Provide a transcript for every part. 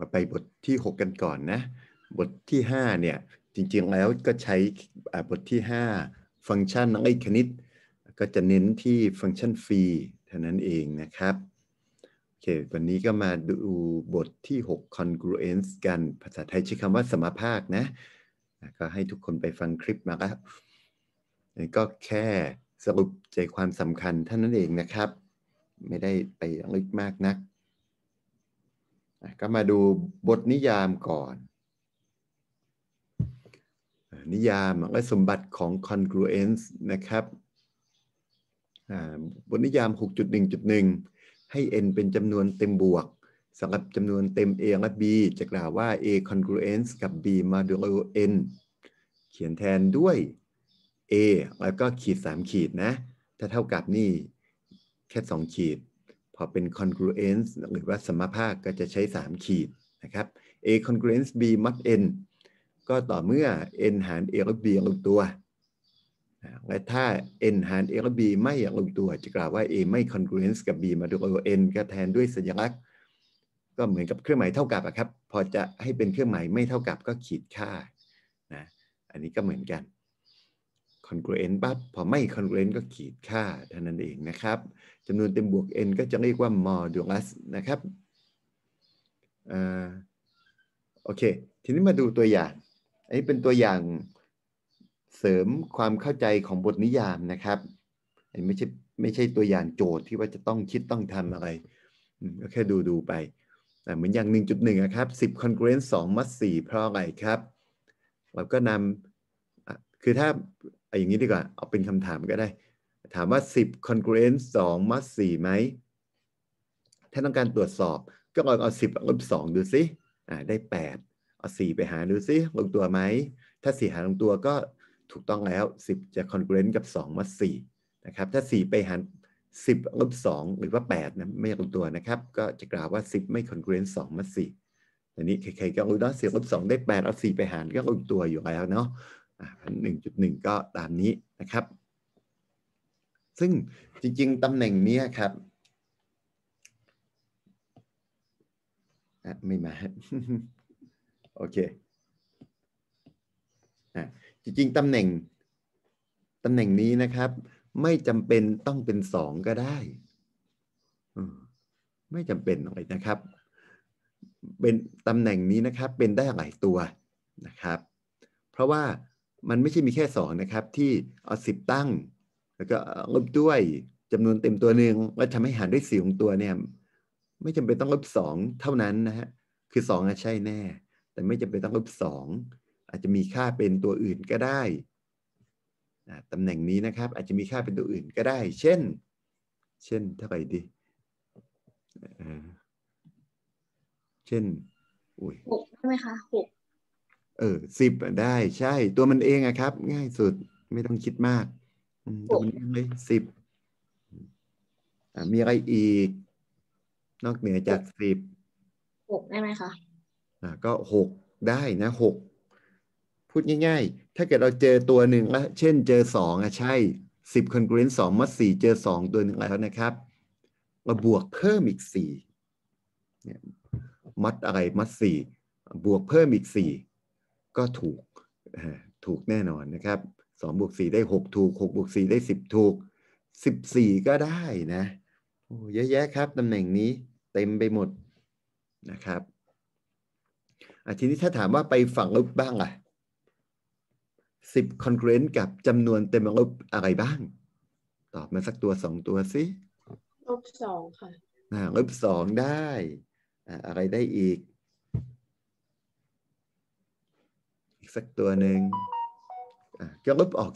มาไปบทที่6กันก่อนนะบทที่5เนี่ยจริงๆแล้วก็ใช้บทที่5ฟังก์ชันเลขคณิตก็จะเน้นที่ฟังก์ชันฟรีเท่านั้นเองนะครับโอเควันนี้ก็มาดูบทที่6 congruence กันภาษาไทยใช้คำว่าสมภาคนะก็ให้ทุกคนไปฟังคลิปมาครับก็แค่สรุปใจความสำคัญเท่านั้นเองนะครับไม่ได้ไปลึกมากนักก็มาดูบทนิยามก่อนนิยามและสมบัติของ congruence นะครับบทนิยาม 6.1.1 ให้ n เป็นจำนวนเต็มบวกสำหรับจำนวนเต็ม a และ b จะกล่าวว่า a congruence กับ b modulo n เขียนแทนด้วย a แล้วก็ขีด3ขีดนะถ้าเท่ากับนี่แค่2ขีดพอเป็น congruence หรือว่าสมภาคก็จะใช้3ขีดนะครับ a congruence b mod n ก็ต่อเมื่อ n หาร a และ b ลงตัวและถ้า n หาร a และ b ไม่ลงตัวจะกล่าวว่า a ไม่ congruence กับ b modulo n ก็แทนด้วยสัญลักษณ์ก็เหมือนกับเครื่องหมายเท่ากับครับพอจะให้เป็นเครื่องหมายไม่เท่ากับก็ขีดค่านะอันนี้ก็เหมือนกัน congruent ปั๊บพอไม่ congruent ก็ขีดค่าเท่านั้นเองนะครับจำนวนเต็มบวก n ก็จะเรียกว่า modulus นะครับโอเคทีนี้มาดูตัวอย่างอันนี้เป็นตัวอย่างเสริมความเข้าใจของบทนิยามนะครับอันนี้ไม่ใช่ตัวอย่างโจทย์ที่ว่าจะต้องคิดต้องทำอะไรก็แค่ดูไปเหมือนอย่าง 1.1 นะครับ10 congruence 2 mod 4เพราะอะไรครับเราก็นำคือถ้าอย่างนี้ดีกว่าเอาเป็นคำถามก็ได้ถามว่า10 congruence 2 mod 4ไหมถ้าต้องการตรวจสอบก็ลองเอา10 ลบ 2ดูซิได้8เอา4ไปหาดูซิลงตัวไหมถ้า4หาลงตัวก็ถูกต้องแล้ว10จะ congruent กับ2 mod 4นะครับถ้า4ไปหาร10 ลบ 2หรือว่า8นะไม่ลงตัวนะครับก็จะกล่าวว่า10ไม่ congruent 2 mod 4อันนี้ใครๆก็รู้นะ10 ลบ 2ได้8เอา4ไปหารก็ลงตัวอยู่แล้วเนาะ1.1 ก็ตามนี้นะครับซึ่งจริงๆตำแหน่งนี้ครับไม่มา โอเคจริงๆตำแหน่งนี้นะครับไม่จำเป็นต้องเป็น2ก็ได้ไม่จำเป็นเลยนะครับเป็นตำแหน่งนี้นะครับเป็นได้หลายตัวนะครับเพราะว่ามันไม่ใช่มีแค่2นะครับที่เอา10ตั้งแล้วก็ลบด้วยจำนวนเต็มตัวหนึ่งแล้วทำให้หารด้วย4ของตัวเนี่ยไม่จำเป็นต้องลบ2เท่านั้นนะฮะคือ2ใช่แน่แต่ไม่จำเป็นต้องลบ2อาจจะมีค่าเป็นตัวอื่นก็ได้ตำแหน่งนี้นะครับอาจจะมีค่าเป็นตัวอื่นก็ได้เช่นเท่าไหร่ดีเช่น 6ได้ไหมคะ6 10ได้ใช่ตัวมันเองครับง่ายสุดไม่ต้องคิดมากตัวมันเองเลย10มีอะไรอีกนอกเหนือจาก 6ได้ไหมคะก็6ได้นะ6พูดง่ายๆถ้าเกิดเราเจอตัวหนึ่งแล้วเช่นเจอ2ใช่10 congruent 2 mod 4เจอ2ตัวหนึ่งแล้วนะครับมาบวกเพิ่มอีก4เนี่ยมัดอะไรมัด4บวกเพิ่มอีก4ก็ถูกแน่นอนนะครับ2 บวก 4ได้6ถูก6 บวก 4ได้10ถูก14ก็ได้นะโอ้เยอะแยะครับตำแหน่งนี้เต็มไปหมดนะครับทีนี้ถ้าถามว่าไปฝั่งลบบ้างล่ะ10 congruent กับจำนวนเต็มลบอะไรบ้างตอบมาสักตัว2ตัวสิลบ2ค่ะลบ2ได้อะไรได้อีกสักตัวหนึ่งก็ลบออก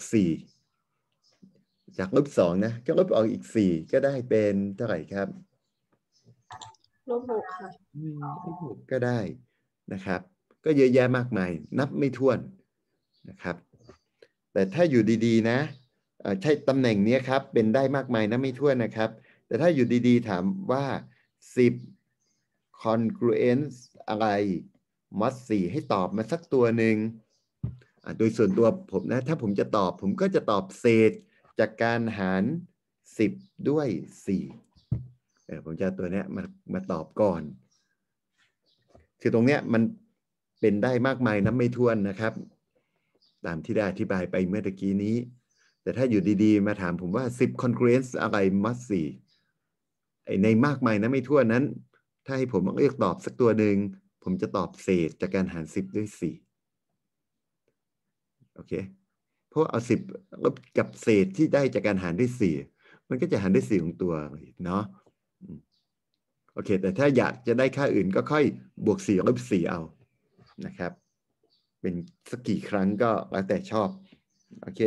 4จากลบ2นะก็ลบออกอีก4ก็ได้เป็นเท่าไหร่ครับลบ6ค่ะลบ6ก็ได้นะครับก็เยอะแยะมากมายนับไม่ถ้วนนะครับแต่ถ้าอยู่ดีๆนะใช่ตำแหน่งนี้ครับเป็นได้มากมายนับไม่ถ้วนนะครับแต่ถ้าอยู่ดีๆถามว่า10 congruence อะไร mod 4ให้ตอบมาสักตัวหนึ่งโดยส่วนตัวผมนะถ้าผมจะตอบผมก็จะตอบเศษจากการหาร10ด้วย4ผมจะตัวนี้มาตอบก่อนคือตรงเนี้ยมันเป็นได้มากมายนับไม่ถ้วนนะครับตามที่ได้อธิบายไปเมื่อตะกี้นี้แต่ถ้าอยู่ดีๆมาถามผมว่า10 congruence อะไร must 4ในมากมายนับไม่ถ้วนนั้นถ้าให้ผมเลือกตอบสักตัวหนึ่งผมจะตอบเศษจากการหาร10ด้วย4โอเคเพราะเอา10ลบกับเศษที่ได้จากการหารด้วย4มันก็จะหารด้วย4ของตัวเนาะโอเคแต่ถ้าอยากจะได้ค่าอื่นก็ค่อยบวก4ลบ4เอานะครับเป็นสักกี่ครั้งก็แล้วแต่ชอบโอเค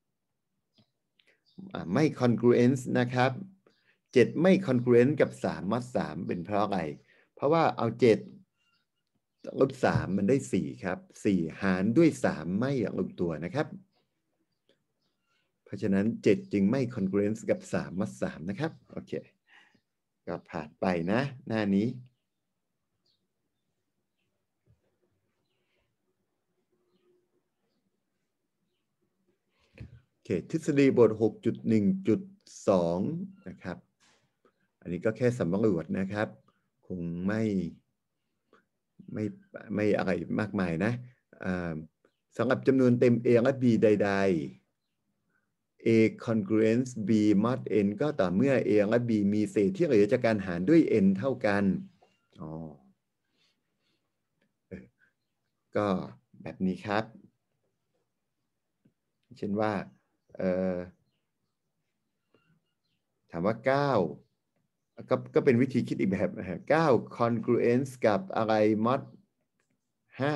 ไม่ congruence นะครับ7ไม่ congruent กับ3มัด3เป็นเพราะอะไรเพราะว่าเอา7ลบ3มันได้4ครับ4หารด้วย3ไม่ลงตัวนะครับเพราะฉะนั้น7จึงไม่ congruence กับ3มัด3นะครับโอเคก็ผ่านไปนะหน้านี้ทฤษฎีบท 6.1.2 นะครับอันนี้ก็แค่สำรวจนะครับคงไม่อะไรมากมายนะสำหรับจำนวนเต็ม A และ B ใดๆ A congruence B mod n ก็ต่อเมื่อ A และ B มีเศษที่เหลือจากการหารด้วย n เท่ากันก็แบบนี้ครับเช่นว่าถามว่า9ก็เป็นวิธีคิดอีกแบบนะฮะ9 congruence กับอะไร mod 5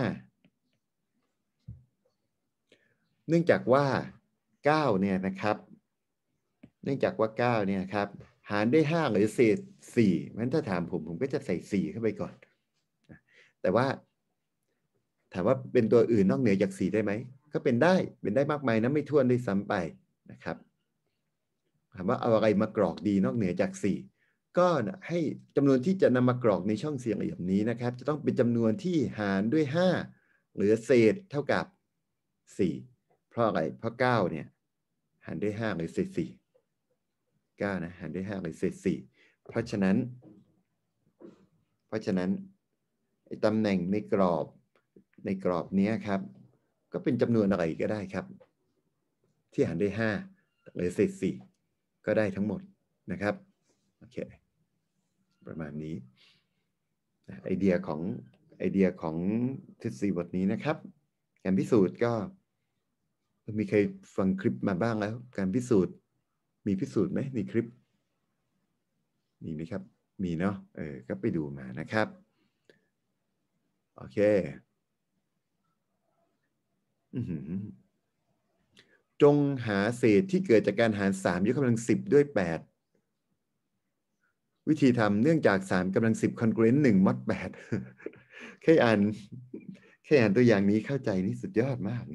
เนื่องจากว่า9เนี่ยนะครับเนื่องจากว่า9เนี่ยครับหารด้วย5หรือเศษ4งั้นถ้าถามผมก็จะใส่4เข้าไปก่อนแต่ว่าถามว่าเป็นตัวอื่นนอกเหนือจาก4ได้ไหมก็เป็นได้มากมายนะไม่ถ้วนด้วยซ้ำไปนะครับถามว่าเอาอะไรมากรอกดีนอกเหนือจาก4ก็ให้จำนวนที่จะนำมากรอกในช่องสี่เหลี่ยมนี้นะครับจะต้องเป็นจำนวนที่หารด้วย5เหลือเศษเท่ากับ4เพราะอะไรเพราะ9เนี่ยหารด้วย5หรือเศษ4 9นะหารด้วย5หรือเศษ4เพราะฉะนั้นตำแหน่งในกรอบนี้ครับก็เป็นจำนวนอะไรก็ได้ครับที่หารด้วย5หรือเศษ4ก็ได้ทั้งหมดนะครับโอเคประมาณนี้ไอเดียของทฤษฎีบทนี้นะครับการพิสูจน์ก็มีใครฟังคลิปมาบ้างแล้วการพิสูจน์มีพิสูจน์ไหมในคลิปมีไหมครับมีเนาะก็ไปดูมานะครับโอเคจงหาเศษที่เกิดจากการหาร3ยกกำลัง10ด้วย8วิธีทำเนื่องจาก3กำลัง10 congruent 1 mod 8แค่อ่านตัวอย่างนี้เข้าใจนี่สุดยอดมาก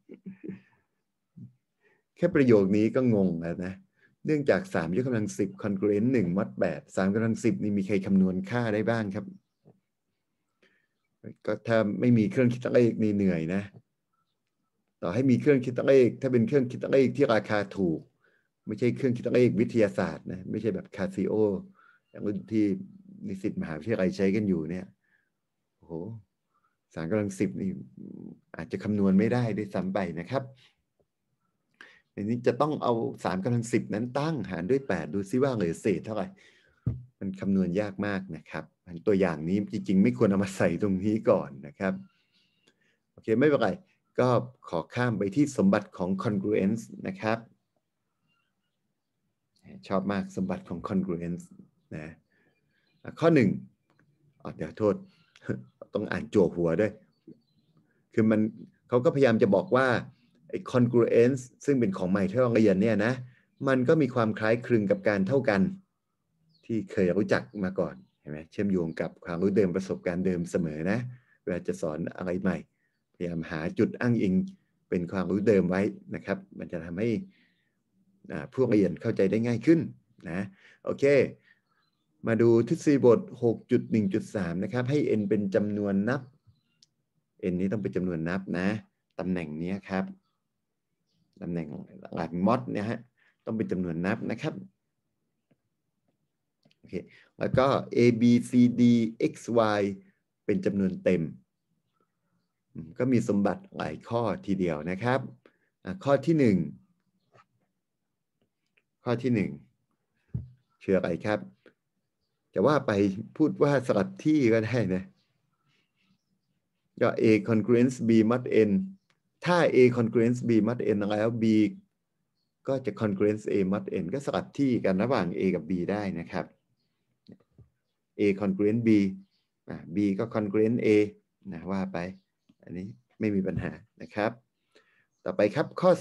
แค่ประโยคนี้ก็งงแล้วนะเนื่องจาก3ยกกำลัง10 congruent 1 mod 8 3กำลัง10นี่มีใครคำนวณค่าได้บ้างครับก็ถ้าไม่มีเครื่องคิดเลขนี่เหนื่อยนะต่อให้มีเครื่องคิดเลขถ้าเป็นเครื่องคิดเลขที่ราคาถูกไม่ใช่เครื่องคิดเลขวิทยาศาสตร์นะไม่ใช่แบบคาซิโออย่างที่นิสิตมหาวิทยาลัยใช้กันอยู่เนี่ยโอ้โห3กำลัง10นี่อาจจะคำนวณไม่ได้ด้วยซ้ำไปนะครับอันนี้จะต้องเอา3กำลัง10นั้นตั้งหารด้วย8ดูซิว่าเหลือเศษเท่าไหร่มันคำนวณยากมากนะครับตัวอย่างนี้จริงๆไม่ควรเอามาใส่ตรงนี้ก่อนนะครับโอเคไม่เป็นไรก็ขอข้ามไปที่สมบัติของ congruence นะครับชอบมากสมบัติของ congruence นะข้อ1เดี๋ยวโทษต้องอ่านจั่วหัวด้วยคือเขาก็พยายามจะบอกว่าไอ้ congruence ซึ่งเป็นของใหม่ที่เราเรียนเนี่ยนะมันก็มีความคล้ายคลึงกับการเท่ากันที่เคยรู้จักมาก่อนเห็นไหมเชื่อมโยงกับความรู้เดิมประสบการณ์เดิมเสมอนะเวลาจะสอนอะไรใหม่พยายามหาจุดอ้างอิงเป็นความรู้เดิมไว้นะครับมันจะทำให้ผู้เรียนเข้าใจได้ง่ายขึ้นนะโอเคมาดูทฤษฎีบท 6.1.3 นะครับให้ n เป็นจำนวนนับ n นี้ต้องเป็นจำนวนนับนะตำแหน่งนี้ครับตำแหน่งหลักมอดเนี่ยฮะต้องเป็นจำนวนนับนะครับโอเคแล้วก็ a b c d x y เป็นจำนวนเต็มก็มีสมบัติหลายข้อทีเดียวนะครับข้อที่หนึ่งคืออะไรครับจะว่าไปพูดว่าสลับที่ก็ได้นะก็ A congruence B mod n ถ้า A congruence B mod n แล้ว B ก็จะ congruence A mod n ก็สลับที่กันระหว่าง A กับ B ได้นะครับ A congruent B B ก็ congruent A นะว่าไปอันนี้ไม่มีปัญหานะครับต่อไปครับข้อ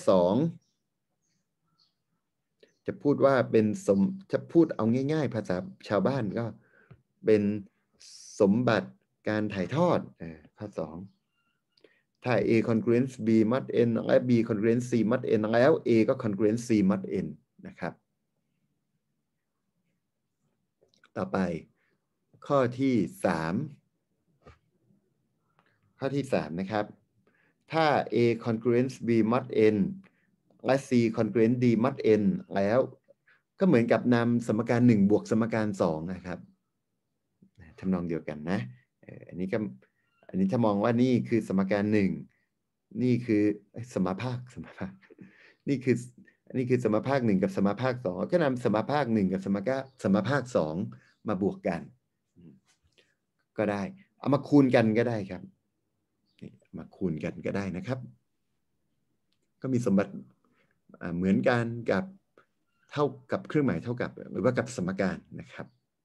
2จะพูดว่าเป็นจะพูดเอาง่ายๆภาษาชาวบ้านก็เป็นสมบัติการถ่ายทอดข้อ2ถ้า A congruent B mod n และ B congruent C mod n แล้ว A ก็ congruent C mod n นะครับต่อไปข้อที่3นะครับถ้า A congruent B mod n และ C congruent D mod n แล้วก็เหมือนกับนำสมการ1บวกสมการ2นะครับทำนองเดียวกันนะอันนี้ถ้ามองว่านี่คือสมการ1นี่คือสมภาคนี่คือสมภาค1กับสมภาค2ก็นำสมภาค1กับสมภาค2มาบวกกันก็ได้เอามาคูณกันก็ได้ครับมาคูณกันก็ได้นะครับก็มีสมบัติเหมือนกันกับเท่ากับเครื่องหมายเท่ากับหรือว่ากับสมการนะครับ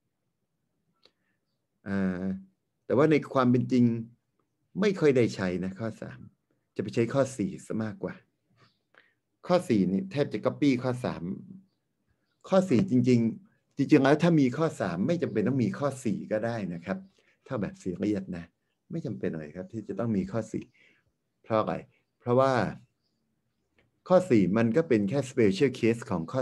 แต่ว่าในความเป็นจริงไม่ค่อยได้ใช้นะข้อ3จะไปใช้ข้อ4ซะมากกว่าข้อ4นี่แทบจะ copy ข้อ3ข้อ4จริงแล้วถ้ามีข้อ3ไม่จำเป็นต้องมีข้อ4ก็ได้นะครับถ้าแบบซีเรียสนะไม่จำเป็นเลยครับที่จะต้องมีข้อ4เพราะอะไรเพราะว่าข้อ4มันก็เป็นแค่ special case ของข้อ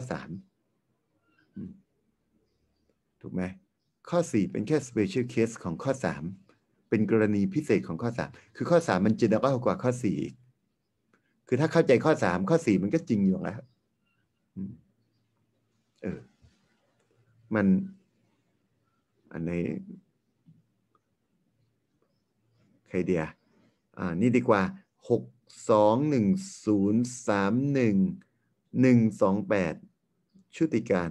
3ถูกไหมข้อ4เป็นแค่ special case ของข้อ3เป็นกรณีพิเศษของข้อ3คือข้อ3มัน general กว่าข้อ4คือถ้าเข้าใจข้อ3ข้อ4มันก็จริงอยู่แล้วมันอันในใครเดียนี่ดีกว่า621031128ชุติการ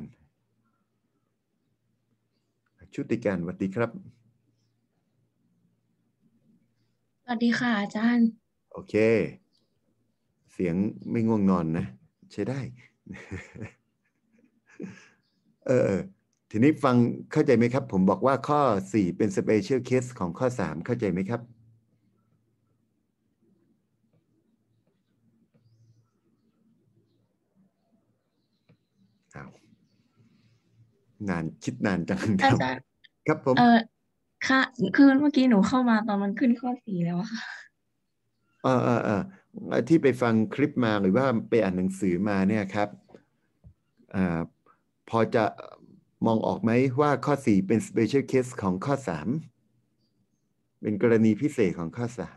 สวัสดีครับสวัสดีค่ะอาจารย์โอเคเสียงไม่ง่วงนอนนะใช้ได้ ทีนี้ฟังเข้าใจไหมครับผมบอกว่าข้อ4เป็น special case ของข้อ3เข้าใจไหมครับคิดนานจังอาจารย์ครับผมค่ะคือเมื่อกี้หนูเข้ามาตอนมันขึ้นข้อ4แล้วอะค่ะที่ไปฟังคลิปมาหรือว่าไปอ่านหนังสือมาเนี่ยครับพอจะมองออกไหมว่าข้อ4เป็น special case ของข้อ3เป็นกรณีพิเศษของข้อ3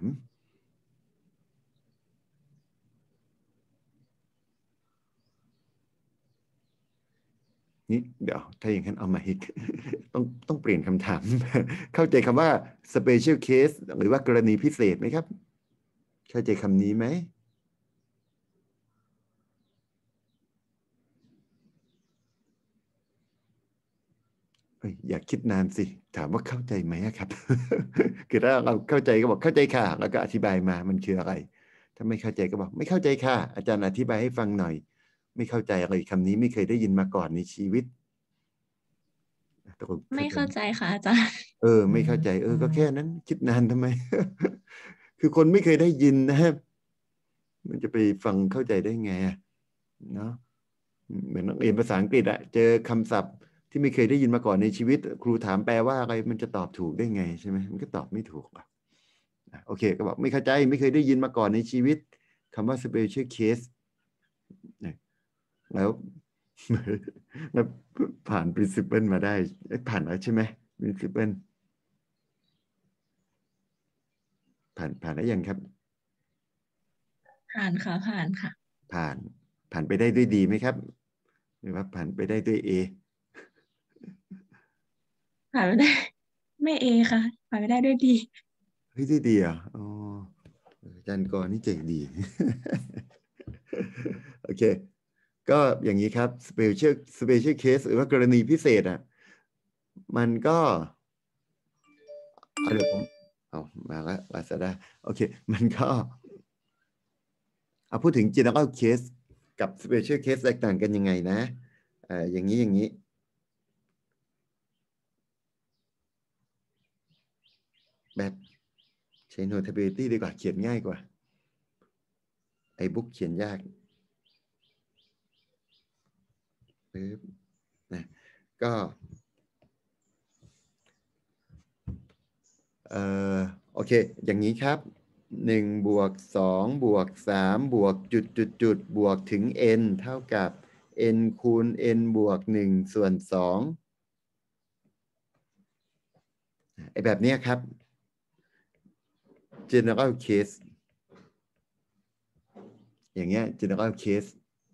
นี่เดี๋ยวถ้าอย่างนั้นเอามาอีก ต้องเปลี่ยนคำถาม เข้าใจคำว่า special case หรือว่ากรณีพิเศษไหมครับเข้าใจคำนี้ไหมอย่าคิดนานสิถามว่าเข้าใจไหมครับ คือถ้าเราเข้าใจก็บอกเข้าใจค่ะแล้วก็อธิบายมามันคืออะไรถ้าไม่เข้าใจก็บอกไม่เข้าใจค่ะอาจารย์อธิบายให้ฟังหน่อยไม่เข้าใจอะไรคำนี้ไม่เคยได้ยินมาก่อนในชีวิตไม่เข้าใจค่ะอาจารย์ไม่เข้าใจก็แค่นั้นคิดนานทำไม คือคนไม่เคยได้ยินนะมันจะไปฟังเข้าใจได้ไงเนาะเหมือนนักเรียนภาษาอังกฤษอะเจอคำศัพท์ที่ไม่เคยได้ยินมาก่อนในชีวิตครูถามแปลว่าอะไรมันจะตอบถูกได้ไงใช่ไหมมันก็ตอบไม่ถูกหรอกโอเคก็บอกไม่เข้าใจไม่เคยได้ยินมาก่อนในชีวิตคำว่า special case แล้วผ่าน principle มาได้ผ่านแล้วใช่ไหม principle ผ่านแล้วยังครับผ่านค่ะผ่านค่ะผ่านไปได้ด้วยดีไหมครับหรือว่าผ่านไปได้ด้วย A ผ่านไม่ได้ไม่เอค่ะผ่านไปได้ด้วยดีเฮ้ยได้ดีอ่ะอ๋ออาจารย์กรนี่เจ๋งดี โอเคก็อย่างนี้ครับ special case หรือว่ากรณีพิเศษอ่ะมันก็เดี๋ยวผมเอามาแล้ว Lazada โอเคมันก็เอาพูดถึง general case กับ special case แตกต่างกันยังไงนะอย่างนี้แบบใช้ notability ดีกว่าเขียนง่ายกว่าไอ้บุ๊กเขียนยากปึ๊บนะก็เอ่อโอเคอย่างนี้ครับ1+2+3+จุดบวกถึง n เท่ากับ n คูณ n บวก1/2ไอ้แบบนี้ครับ general case อย่างเงี้ย general case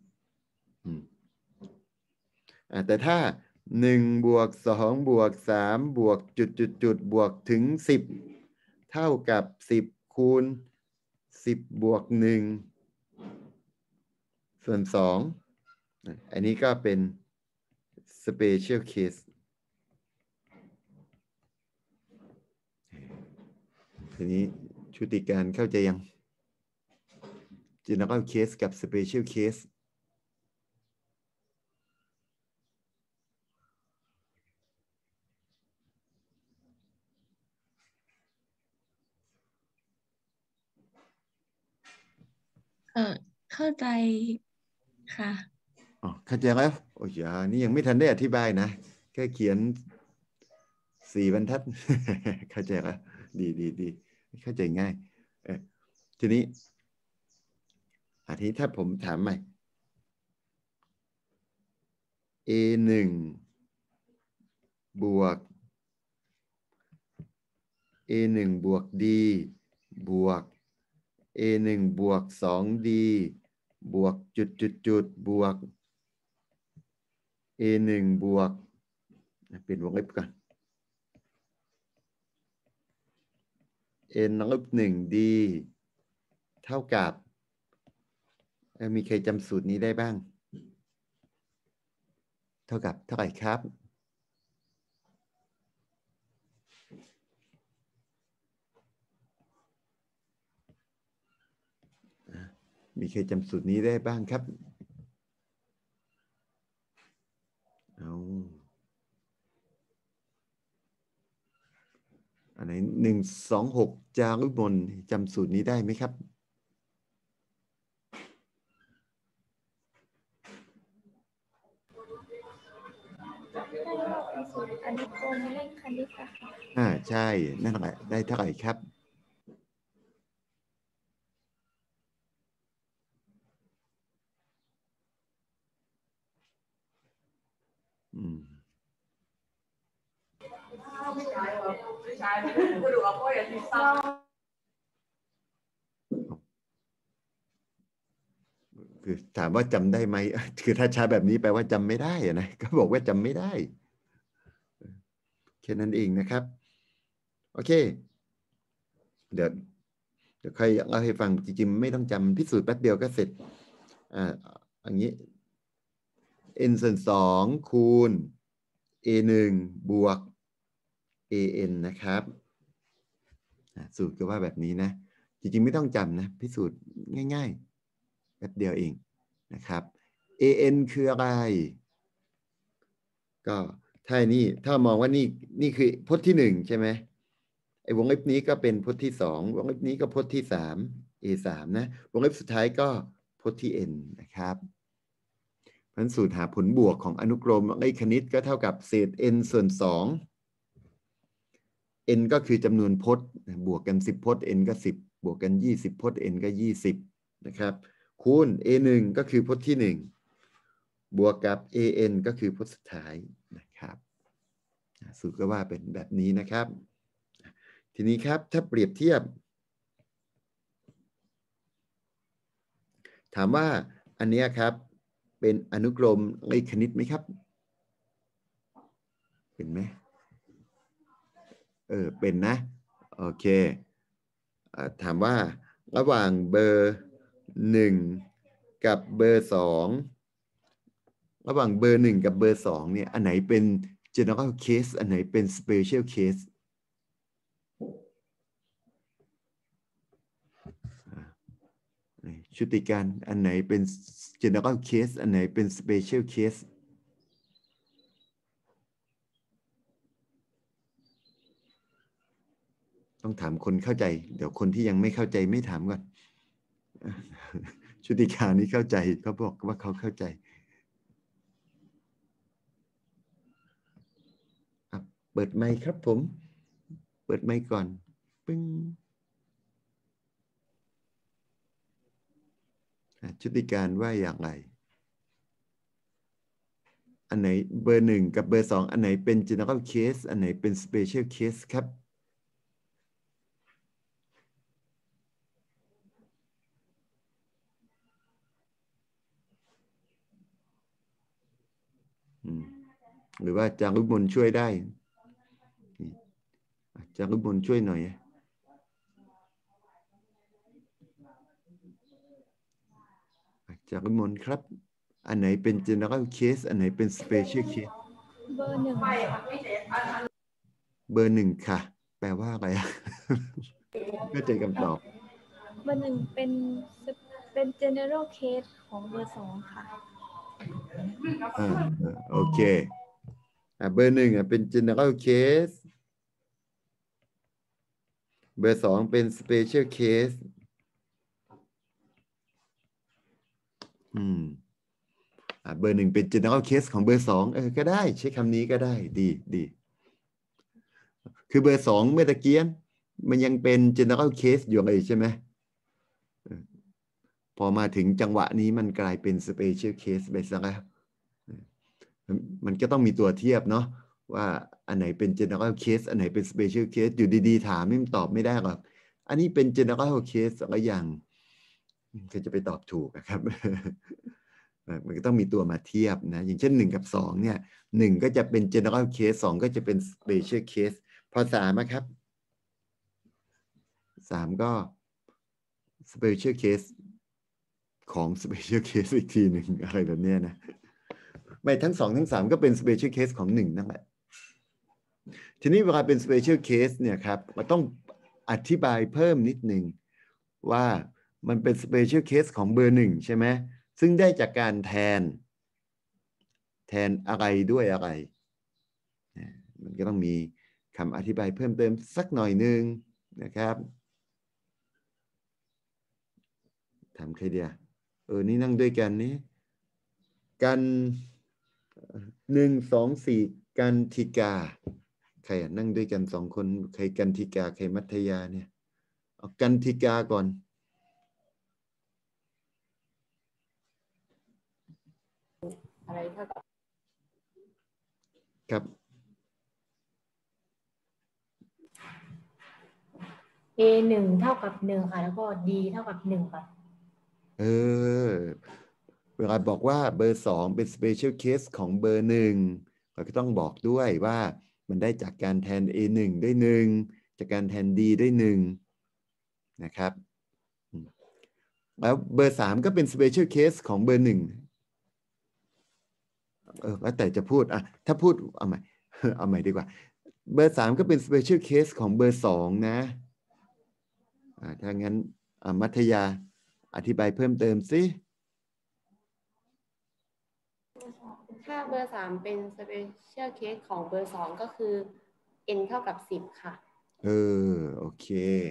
แต่ถ้า1+2+3+จุดบวกเท่ากับ10คูณ10^-1/2อันนี้ก็เป็น special case ทีนี้ชุติการเข้าใจยัง general case กับ special case เออเข้าใจค่ะอ๋อเข้าใจแล้วโอ้ยนี่ยังไม่ทันได้อธิบายนะแค่เขียน4 บรรทัด เข้าใจแล้วดีเข้าใจง่ายเออทีนี้ทีนี้ถ้าผมถามใหม่ A1 บวก A1 บวก D บวก A1 บวก 2D บวกบวก A1 บวกเปลี่ยนวงเล็บก่อน N ลบ 1D เท่ากับมีใครจำสูตรนี้ได้บ้าง เท่ากับเท่าไหร่ครับ มีใครจำสูตรนี้ได้บ้างครับเอาอันไหน126จารุมนจำสูตรนี้ได้ไหมครับได้ว่าเป็นสูตรอนุกรมเลขคณิตอะค่ะใช่นั่นแหละได้เท่าไหร่ครับอืมคือถามว่าจำได้ไหมคือถ้าช้าแบบนี้แปลว่าจำไม่ได้นะก็บอกว่าจำไม่ได้แค่นั้นเองนะครับโอเคเดี๋ยวใครเล่าให้ฟังจริงๆไม่ต้องจำพิสูจน์แป๊บเดียวก็เสร็จอย่างนี้ n ส่วน2คูณ a1 บวก an นะครับสูตรก็ว่าแบบนี้นะจริงๆไม่ต้องจำนะพิสูจน์ง่ายๆแป๊บเดียวเองนะครับ an คืออะไรก็ถ้ามองว่านี่คือพจน์ที่1ใช่ไหมไอ้วงเล็บนี้ก็เป็นพจน์ที่2วงเล็บนี้ก็พจน์ที่3 a3 นะวงเล็บสุดท้ายก็พจน์ที่ n นะครับเพราะฉะนั้นสูตรหาผลบวกของอนุกรมเลขคณิตก็เท่ากับเศษ n ส่วน2 n ก็คือจำนวนพจน์บวกกัน10พจน์ n ก็10บวกกัน20พจน์ n ก็20นะครับคูณ a1 ก็คือพจน์ที่1บวกกับ an ก็คือพจน์สุดท้ายนะครับสูตรก็ว่าเป็นแบบนี้นะครับทีนี้ครับถ้าเปรียบเทียบถามว่าอันนี้ครับเป็นอนุกรมเลขคณิตไหมครับเป็นไหมเป็นนะโอเคถามว่าระหว่างเบอร์1กับเบอร์2ระหว่างเบอร์1กับเบอร์2เนี่ยอันไหนเป็น general case อันไหนเป็น special case ชุติการอันไหนเป็น general case อันไหนเป็น special case ต้องถามคนเข้าใจเดี๋ยวคนที่ยังไม่เข้าใจไม่ถามก่อนชุติการนี้เข้าใจเขาบอกว่าเขาเข้าใจเปิดไมค์ครับผมเปิดไมค์ก่อนปึ้งชุติการว่าอย่างไรอันไหนเบอร์1กับเบอร์2อันไหนเป็น general case อันไหนเป็น special case ครับหรือว่าจารุมนช่วยได้จารุมนช่วยหน่อยจารุมนครับอันไหนเป็น general case อันไหนเป็น special case เบอร์1 เบอร์1ค่ะแปลว่าอะไรเข้าใจคำตอบเบอร์1เป็น general case ของเบอร์2ค่ะโอเคเบอร์1เป็น general case เบอร์2เป็น special case เบอร์1เป็น general case ของเบอร์2ก็ได้ใช้คำนี้ก็ได้ดีคือเบอร์2เมื่อตะเกียนมันยังเป็น general case อยู่เลยใช่ไหมพอมาถึงจังหวะนี้มันกลายเป็น special case ไปซะแล้วมันก็ต้องมีตัวเทียบเนาะว่าอันไหนเป็น general case อันไหนเป็น special case อยู่ดีๆถามนี่มันตอบไม่ได้หรอกอันนี้เป็น general case อะไรอย่างก็จะไปตอบถูกครับมันก็ต้องมีตัวมาเทียบนะอย่างเช่น1กับ2เนี่ย1ก็จะเป็น general case 2ก็จะเป็น special case พอ3นะครับ3ก็ special case ของ special case อีกทีหนึ่งอะไรแบบนี้นะไม่ทั้ง2ทั้ง3ก็เป็น special case ของ1นั่นแหละทีนี้เวลาเป็น special case เนี่ยครับเราต้องอธิบายเพิ่มนิดหนึ่งว่ามันเป็น special case ของเบอร์1ใช่ไหมซึ่งได้จากการแทนอะไรด้วยอะไรมันก็ต้องมีคำอธิบายเพิ่มเติมสักหน่อยหนึ่งนะครับถามใครเดียวนี่นั่งด้วยกันนี่กัน1 2 4กันธิกาใครนั่งด้วยกัน2คนใครกันธิกาใครมัธยาเนี่ยเอากันธิกาก่อนอะไรเท่ากับครับ A1 เท่ากับ1ค่ะแล้วก็ D เท่ากับ1ค่ะเวลาบอกว่าเบอร์2เป็น special case ของเบอร์1เราก็ต้องบอกด้วยว่ามันได้จากการแทน A1 ด้วย1จากการแทน D ด้วย1นะครับแล้วเบอร์3ก็เป็น special case ของเบอร์1แล้วแต่จะพูดถ้าพูดเอาใหม่ดีกว่าเบอร์3ก็เป็น special case ของเบอร์2นะถ้างั้นมัธยาอธิบายเพิ่มเติมสิถ้าเบอร์3เป็น special case ของเบอร์2ก็คือ n เท่ากับ10ค่ะโอเค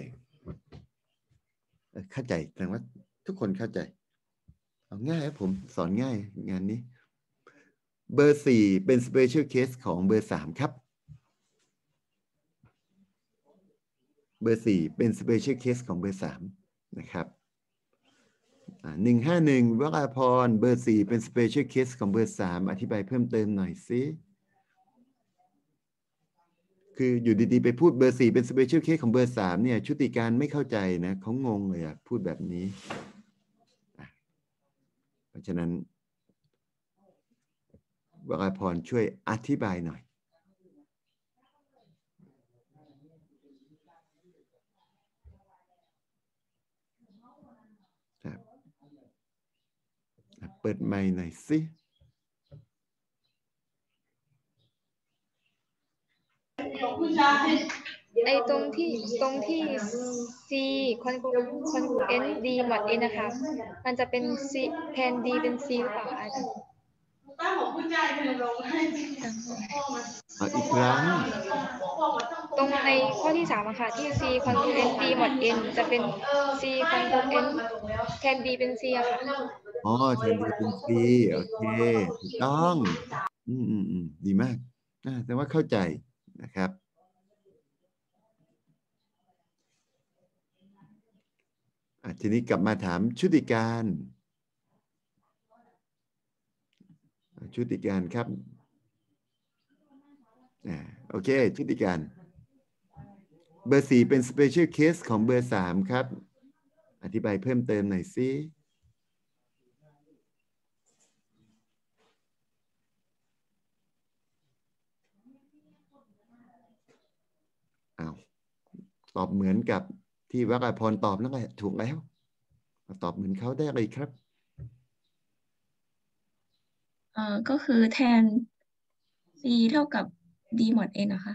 เข้าใจแปลว่าทุกคนเข้าใจเอาง่ายครับผมสอนง่ายงานนี้เบอร์4เป็น special case ของเบอร์3ครับเบอร์4เป็น special case ของเบอร์3นะครับ151วราพรเบอร์4เป็น special case ของเบอร์3อธิบายเพิ่มเติมหน่อยสิคืออยู่ดีๆไปพูดเบอร์4เป็น special case ของเบอร์3เนี่ยชุติการไม่เข้าใจนะเขางงเลยพูดแบบนี้เพราะฉะนั้นวราพรช่วยอธิบายหน่อยเปิดไมค์หน่อยสิไอตรงที่ C congruent D mod N นะคะมันจะเป็น C แทน D เป็น C หรือเปล่าอาจารย์อีกครั้งตรงในข้อที่3อะค่ะที่ C congruent D mod N จะเป็น C congruent แทน D เป็น C อะค่ะอ๋อแทน D เป็น C โอเคถูกต้องดีมากแต่ว่าเข้าใจนะครับทีนี้กลับมาถามชุติการครับโอเคชุติการเบอร์4เป็น special case ของเบอร์3ครับอธิบายเพิ่มเติมหน่อยสิตอบเหมือนกับที่วราพรตอบแล้วไงถูกแล้วตอบเหมือนเขาได้เลยครับก็คือแทน C เท่ากับ D mod N นะคะ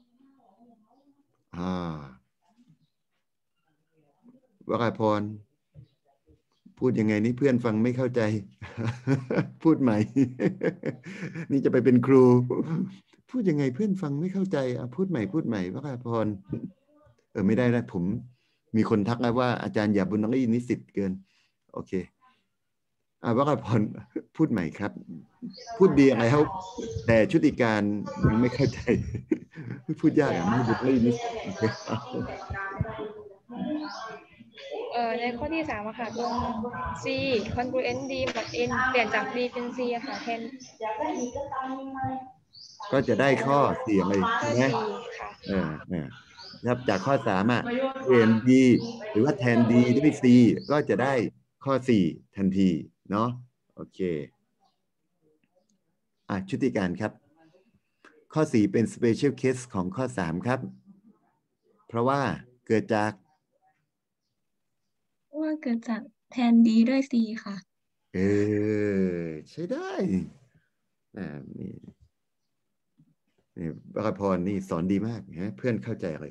วราพรพูดยังไงนี่เพื่อนฟังไม่เข้าใจ พูดใหม่ นี่จะไปเป็นครู พูดยังไงเพื่อนฟังไม่เข้าใจพูดใหม่วราพรไม่ได้นะผมมีคนทักนะว่าอาจารย์อย่าบุญนักนิสิตเกินโอเควราพรพูดใหม่ครับพูดดีอะไรครับแต่ชุติการยังไม่เข้าใจ พูดยากไม่บุญนักนิสิตในข้อที่3อะค่ะตรง C congruent D mod N เปลี่ยนจาก D เป็น C อะค่ะแทนก็จะได้ข้อ4เลยใช่ไหมครับจากข้อ3เปลี่ยน D หรือว่าแทน D ด้วย C ก็จะได้ข้อ4ทันทีเนาะโอเคชุติการครับข้อ4เป็น special case ของข้อ3ครับเพราะว่าเกิดจากแทน D ด้วย C ค่ะใช้ได้นี่วรพรนี่สอนดีมากนะเพื่อนเข้าใจเลย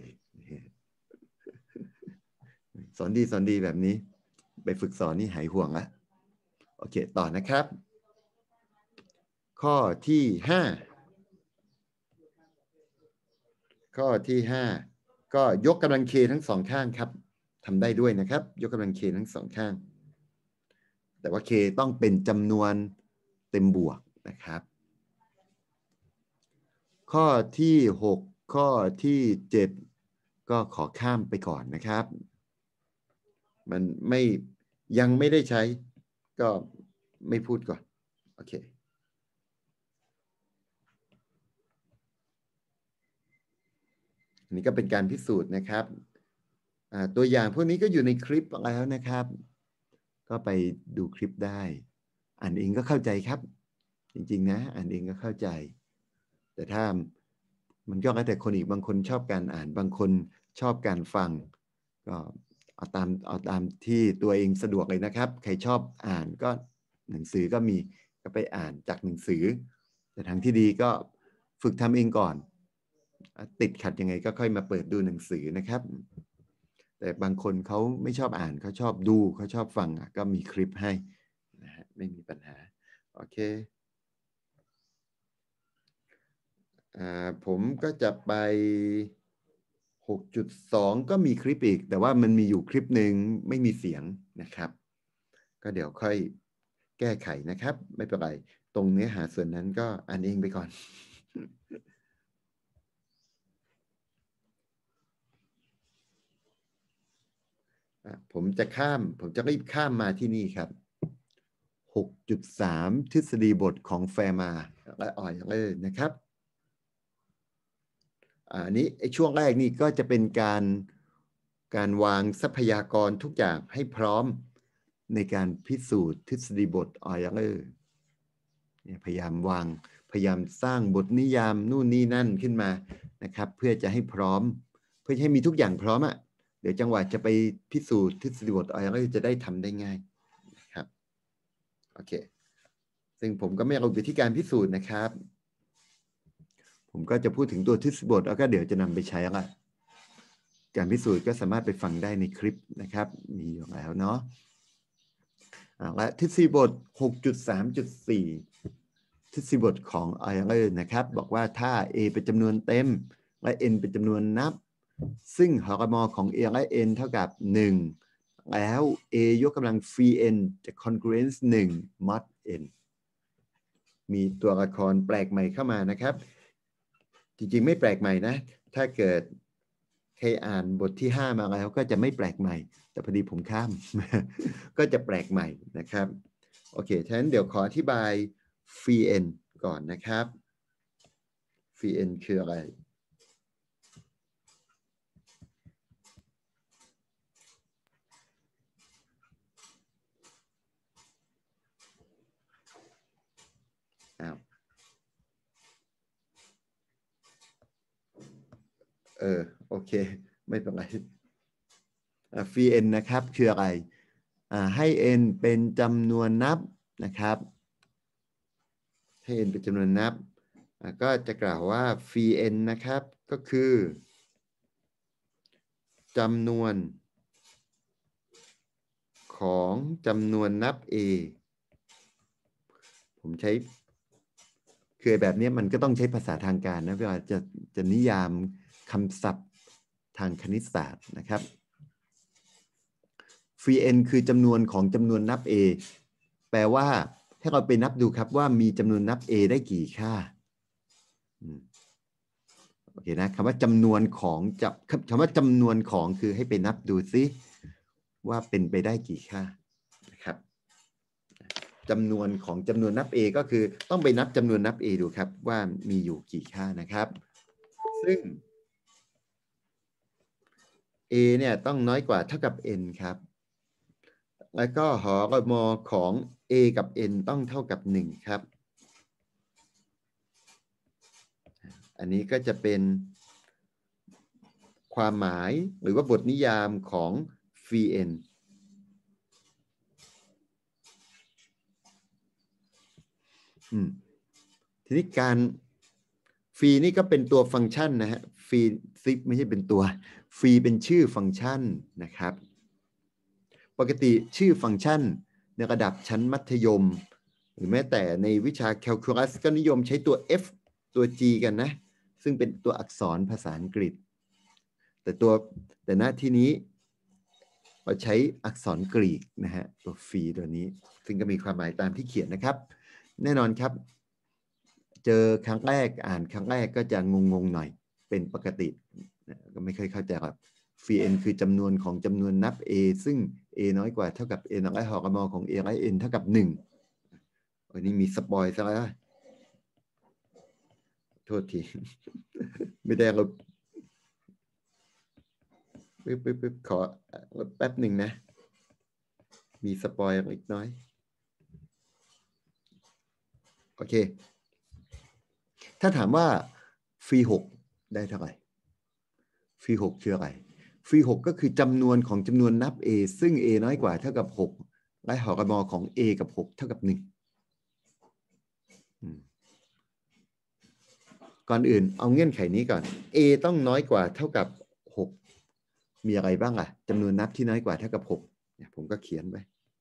สอนดีแบบนี้ไปฝึกสอนนี่หายห่วงละโอเคต่อนะครับข้อที่5ก็ยกกำลัง k ทั้งสองข้างครับทำได้ด้วยนะครับยกกำลัง k ทั้งสองข้างแต่ว่า k ต้องเป็นจำนวนเต็มบวกนะครับข้อที่6ข้อที่7ก็ขอข้ามไปก่อนนะครับมันยังไม่ได้ใช้ก็ไม่พูดก่อนโอเคอันนี้ก็เป็นการพิสูจน์นะครับตัวอย่างพวกนี้ก็อยู่ในคลิปแล้วนะครับก็ไปดูคลิปได้อ่านเองก็เข้าใจครับจริงๆนะอ่านเองก็เข้าใจแต่ถ้ามันก็แล้วแต่คนอีกบางคนชอบการอ่านบางคนชอบการฟังก็เอาตามที่ตัวเองสะดวกเลยนะครับใครชอบอ่านก็หนังสือก็มีก็ไปอ่านจากหนังสือแต่ทางที่ดีก็ฝึกทำเองก่อนติดขัดยังไงก็ค่อยมาเปิดดูหนังสือนะครับแต่บางคนเขาไม่ชอบอ่านเขาชอบดูเขาชอบฟังก็มีคลิปให้นะฮะไม่มีปัญหาโอเคผมก็จะไป 6.2 ก็มีคลิปอีกแต่ว่ามันมีอยู่คลิปหนึ่งไม่มีเสียงนะครับก็เดี๋ยวค่อยแก้ไขนะครับไม่เป็นไรตรงเนื้อหาส่วนนั้นก็อ่านเองไปก่อนผมจะรีบข้ามมาที่นี่ครับ 6.3 ทฤษฎีบทของแฟร์มาและออยเลอร์นะครับอันนี้ช่วงแรกนี่ก็จะเป็นการวางทรัพยากรทุกอย่างให้พร้อมในการพิสูจน์ทฤษฎีบทออยเลอร์พยายามสร้างบทนิยามนู่นนี่นั่นขึ้นมานะครับเพื่อจะให้พร้อมเพื่อให้มีทุกอย่างพร้อมเดี๋ยวจังหวะจะไปพิสูจน์ทฤษฎีบทออยเลอร์จะได้ทำได้ง่ายนะครับโอเคซึ่งผมก็ไม่เอาวิธีการพิสูจน์นะครับ ผมก็จะพูดถึงตัวทฤษฎีบทแล้วก็เดี๋ยวจะนำไปใช้ละการพิสูจน์ก็สามารถไปฟังได้ในคลิปนะครับมีอยู่แล้วเนาะและทฤษฎีบท 6.3.4 ทฤษฎีบทของไอเลอร์นะครับบอกว่าถ้า a เป็นจำนวนเต็มและ n เป็นจำนวนนับซึ่งหกมของ a และ n เท่ากับ1แล้ว a ยกกำลัง phi n จะ congruence 1 mod n มีตัวละครแปลกใหม่เข้ามานะครับจริงๆไม่แปลกใหม่นะถ้าเกิดใครอ่านบทที่5มาแล้วก็จะไม่แปลกใหม่แต่พอดีผมข้าม ก็จะแปลกใหม่นะครับโอเคฉะนั้นเดี๋ยวขออธิบาย phi n ก่อนนะครับ phi n คืออะไรโอเคไม่เป็นไรphi n นะครับคืออะไรให้ n เป็นจำนวนนับนะครับให้ n เป็นจำนวนนับก็จะกล่าวว่า phi n นะครับก็คือจำนวนของจำนวนนับ a ผมใช้คือแบบนี้มันก็ต้องใช้ภาษาทางการนะเวลาจะนิยามคำศัพท์ทางคณิตศาสตร์นะครับ phi n คือจำนวนของจำนวนนับ a แปลว่าให้เราไปนับดูครับว่ามีจำนวนนับ a ได้กี่ค่าโอเคนะคำว่าจำนวนของคำว่าจำนวนของคือให้ไปนับดูซิว่าเป็นไปได้กี่ค่านะครับจำนวนของจำนวนนับ a ก็คือต้องไปนับจำนวนนับ a ดูครับว่ามีอยู่กี่ค่านะครับซึ่ง a เนี่ยต้องน้อยกว่าเท่ากับ n ครับแล้วก็หอกมของ a กับ n ต้องเท่ากับ1ครับอันนี้ก็จะเป็นความหมายหรือว่าบทนิยามของ phi n ทีนี้การphiนี่ก็เป็นตัวฟังก์ชันนะฮะ phi ไม่ใช่เป็นตัว phi เป็นชื่อฟังก์ชันนะครับปกติชื่อฟังก์ชันในระดับชั้นมัธยมหรือแม้แต่ในวิชาแคลคูลัสก็นิยมใช้ตัว f ตัว g กันนะซึ่งเป็นตัวอักษรภาษาอังกฤษแต่หน้าที่นี้เราใช้อักษรกรีกนะฮะตัว phi ตัวนี้ซึ่งก็มีความหมายตามที่เขียนนะครับแน่นอนครับเจอครั้งแรกอ่านครั้งแรกก็จะงงๆหน่อยเป็นปกติก็ไม่เคยเข้าใจครับ phi n คือจำนวนของจำนวนนับ a ซึ่ง a น้อยกว่าเท่ากับ n และหอกมของ a และ n เท่ากับ1อันนี้มีสปอยซะแล้วโทษทีไม่ได้เราขอแป๊บหนึ่งนะมีสปอยเล็กน้อยโอเคถ้าถามว่า phi 6ได้เท่าไหร่ phi 6คืออะไร phi 6ก็คือจำนวนของจำนวนนับ a ซึ่ง a น้อยกว่าเท่ากับ6และหอกมของ a กับ6เท่ากับ1ก่อนอื่นเอาเงื่อนไขนี้ก่อน a ต้องน้อยกว่าเท่ากับ6มีอะไรบ้างล่ะจำนวนนับที่น้อยกว่าเท่ากับ6เนี่ยผมก็เขียนไว้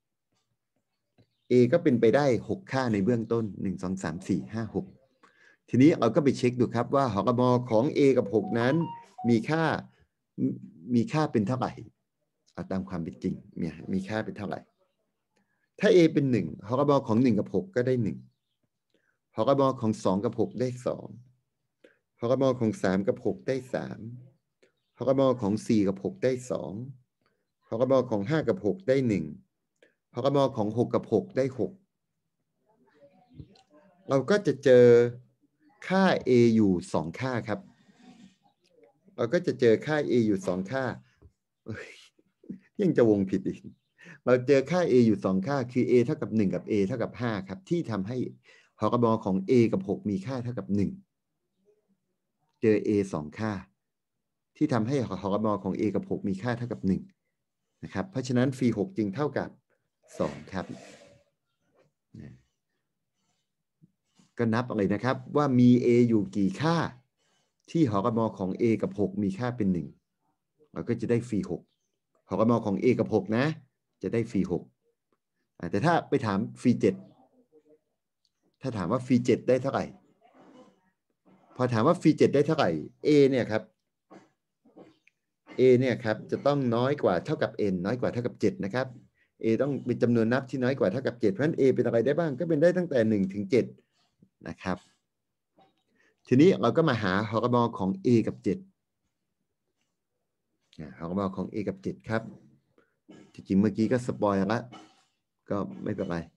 a ก็เป็นไปได้6ค่าในเบื้องต้น1 2 3 4 5 6ทีนี้เราก็ไปเช็คดูครับว่าหอกมของ a กับ6นั้นมีค่าเป็นเท่าไหร่เอาตามความเป็นจริงเนี่ยมีค่าเป็นเท่าไหร่ถ้า a เป็น1หอกมของ1กับ6ก็ได้1หอกมของ2กับ6ได้2หอกมของ3กับ6ได้3หอกมของ4กับ6ได้2หอกมของ5กับ6ได้1หอกมของ6กับ6ได้6เราก็จะเจอค่า a อยู่2ค่าครับเราก็จะเจอค่า a อยู่2ค่ายังจะวงผิดอีกเราเจอค่า a อยู่2ค่าคือ a เท่ากับ1กับ a เท่ากับ5ครับที่ทำให้หอกมของ a กับ6มีค่าเท่ากับ1เจอ a 2ค่าที่ทำให้หอกมของ a กับ6มีค่าเท่ากับ1นะครับเพราะฉะนั้น phi 6จึงเท่ากับ2ครับก็นับอะไรนะครับว่ามี a อยู่กี่ค่าที่หกมของ a กับ6มีค่าเป็น1เราก็จะได้ฟรี6หกมของ a กับ6นะจะได้ฟรี6แต่ถ้าไปถามฟรี7ถ้าถามว่าฟรี7ได้เท่าไหร่พอถามว่าฟรี7ได้เท่าไหร่ a เนี่ยครับ a เนี่ยครับจะต้องน้อยกว่าเท่ากับ n น้อยกว่าเท่ากับ7นะครับ a ต้องเป็นจำนวนนับที่น้อยกว่าเท่ากับ7เพราะฉะนั้น a เป็นอะไรได้บ้างก็เป็นได้ตั้งแต่1ถึง7นะครับทีนี้เราก็มาหาหกมของ a กับ7หกมของ a กับ7ครับจริงๆเมื่อกี้ก็สปอยแล้วก็ไม่เป็นไร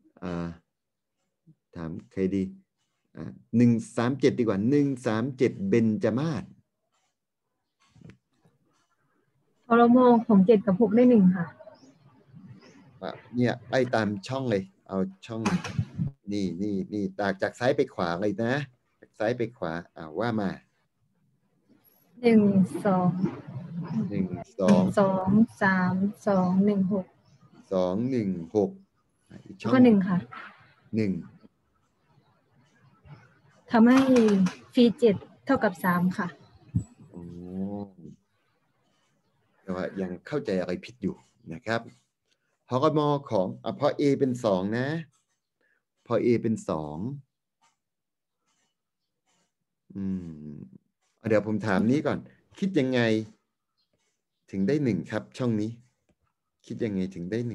ถามใครดี137ดีกว่า137เบญจมาศหกมของ7กับ6ได้1ค่ะเนี่ยไล่ตามช่องเลยเอาช่องนี่จากซ้ายไปขวาเลยนะจากซ้ายไปขวาว่ามา 1 2 2 3 2 1 6 216อีกช่องก็1ค่ะ 1 ทำให้ฟรี7เท่ากับ3ค่ะแต่ว่ายังเข้าใจอะไรผิดอยู่นะครับหกมของพอ a เป็น2นะพอ a เป็น2เดี๋ยวผมถามนี้ก่อนคิดยังไงถึงได้1ครับช่องนี้คิดยังไงถึงได้1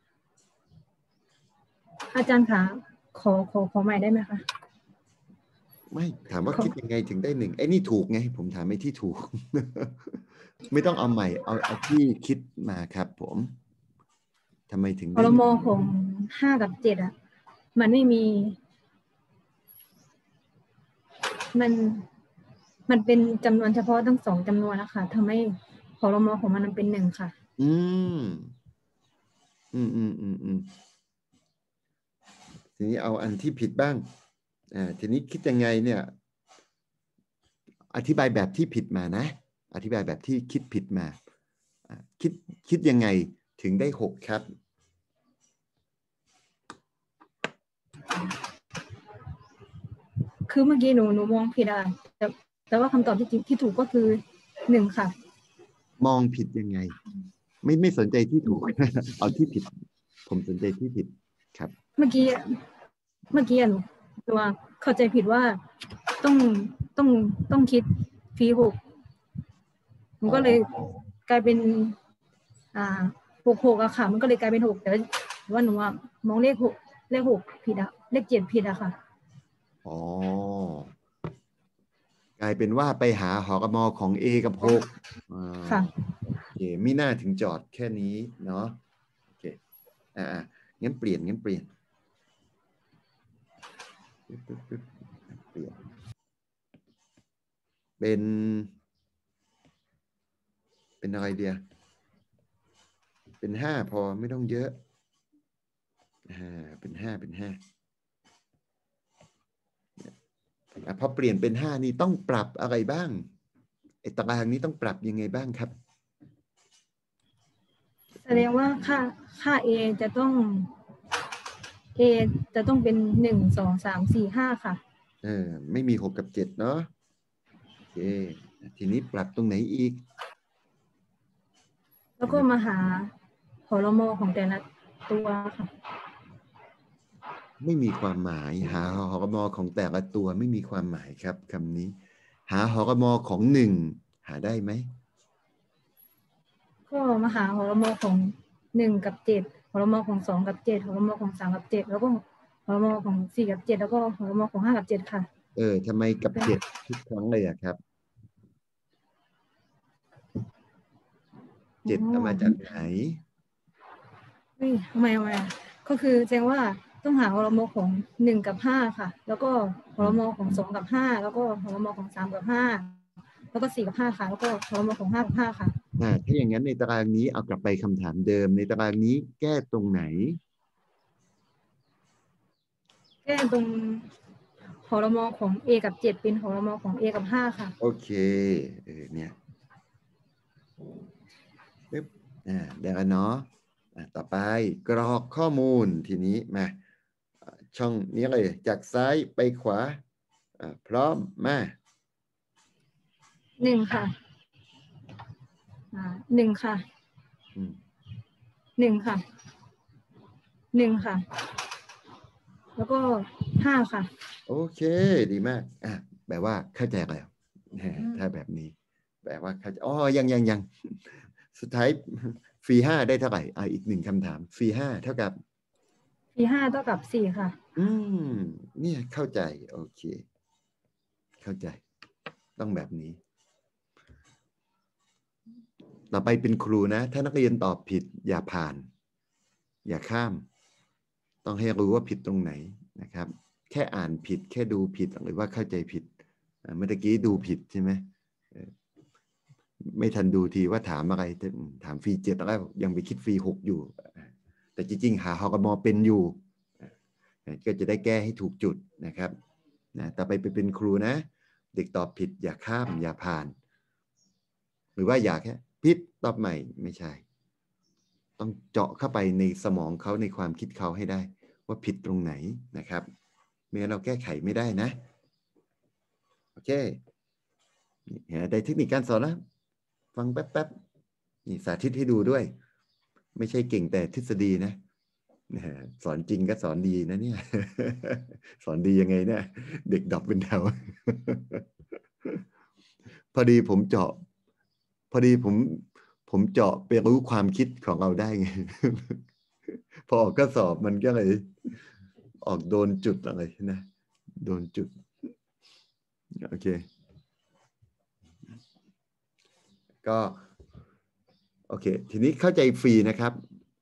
อาจารย์คะขอใหม่ได้ไหมคะไม่ถามว่าคิดยังไงถึงได้1ไอ้นี่ถูกไงผมถามไอ้ที่ถูก ไม่ต้องเอาใหม่เอาที่คิดมาครับผมทำไมถึงหได้กมของ5กับ7มันไม่มีมันเป็นจำนวนเฉพาะทั้ง2จำนวนนะคะทำให้หกมของมันเป็น1ค่ะทีนี้เอาอันที่ผิดบ้างทีนี้คิดยังไงเนี่ยอธิบายแบบที่ผิดมานะอธิบายแบบที่คิดผิดมาคิดยังไงถึงได้6ครับคือเมื่อกี้หนูมองผิดแต่ว่าคำตอบที่ถูกก็คือ1ค่ะมองผิดยังไงไม่สนใจที่ถูก เอาที่ผิดผมสนใจที่ผิดครับเมื่อกี้หนูเข้าใจผิดว่าต้องคิดฟรี6มันก็เลยกลายเป็น66ค่ะมันก็เลยกลายเป็น6แต่ว่าหนูมองเลข6ผิดเลข7ผิดค่ะกลายเป็นว่าไปหาหกมของ a กับ6 ค่ะโอเคมิน่าถึงจอดแค่นี้เนาะโอเคงั้นเปลี่ยนเป็นอะไรเดียเป็น5พอไม่ต้องเยอะเป็น5พอเปลี่ยนเป็น5นี่ต้องปรับอะไรบ้างไอ้ตารางนี้ต้องปรับยังไงบ้างครับแสดงว่าค่า a จะต้องเป็น1 2 3 4 5ค่ะไม่มี6กับ7เนาะโอเคทีนี้ปรับตรงไหนอีกแล้วก็มาหาหกมของแต่ละตัวค่ะไม่มีความหมายหาหกมของแต่ละตัวไม่มีความหมายครับคำนี้หาหกมของ1หาได้ไหมก็มาหาหกมของ1กับ7หกมของ2กับ7หกมของ3กับ7แล้วก็หกมของ4กับ7แล้วก็หกมของ5กับ7ค่ะทำไมกับ7ทุกครั้งเลยครับ7เอามาจากไหนทำไมก็คือแสดงว่าต้องหาหกมของ1กับ5ค่ะแล้วก็หกมของ2กับ5แล้วก็หกมของ3กับ5แล้วก็4กับ5ค่ะแล้วก็หกมของ5กับ5ค่ะถ้าอย่างนั้นในตารางนี้เอากลับไปคำถามเดิมในตารางนี้แก้ตรงไหนแก้ตรงหกมของ a กับ7เป็นหกมของ a กับ5ค่ะโอเคเนี่ยปึ๊บเดี๋ยวกันเนาะต่อไปกรอกข้อมูลทีนี้มาช่องนี้เลยจากซ้ายไปขวาพร้อมมา 1 ค่ะ1 ค่ะ 1 ค่ะ 1 ค่ะ แล้วก็ 5 ค่ะโอเคดีมากแปลว่าเข้าใจแล้วถ้าแบบนี้แปลว่าเข้าใจยังสุดท้ายฟรี5ได้เท่าไหร่อีก1คำถามฟรี5เท่ากับ 5 เท่ากับ 4 ค่ะเนี่ยเข้าใจโอเคเข้าใจต้องแบบนี้ต่อไปเป็นครูนะถ้านักเรียนตอบผิดอย่าผ่านอย่าข้ามต้องให้รู้ว่าผิดตรงไหนนะครับแค่อ่านผิดแค่ดูผิดหรือว่าเข้าใจผิดเมื่อกี้ดูผิดใช่ไหมไม่ทันดูทีว่าถามอะไรถามฟรี7แล้วยังไปคิดฟรี6อยู่แต่จริงๆหาฮกมเป็นอยู่ก็จะได้แก้ให้ถูกจุดนะครับต่อไปเป็นครูนะเด็กตอบผิดอย่าข้ามอย่าผ่านหรือว่าอย่าแค่ผิดตอบใหม่ไม่ใช่ต้องเจาะเข้าไปในสมองเขาในความคิดเขาให้ได้ว่าผิดตรงไหนนะครับไม่งั้นเราแก้ไขไม่ได้นะโอเคได้เทคนิคการสอนแล้วฟังแป๊บนี่สาธิตให้ดูด้วยไม่ใช่เก่งแต่ทฤษฎีนะสอนจริงก็สอนดีนะเนี่ยสอนดียังไงเนี่ยเด็กดรอปเป็นแถว พอดีผมเจาะไปรู้ความคิดของเราได้ไง พอออกข้อสอบมันก็เลยออกโดนจุดอะไรนะโดนจุดโอเคก็โอเคทีนี้เข้าใจฟรีนะครับ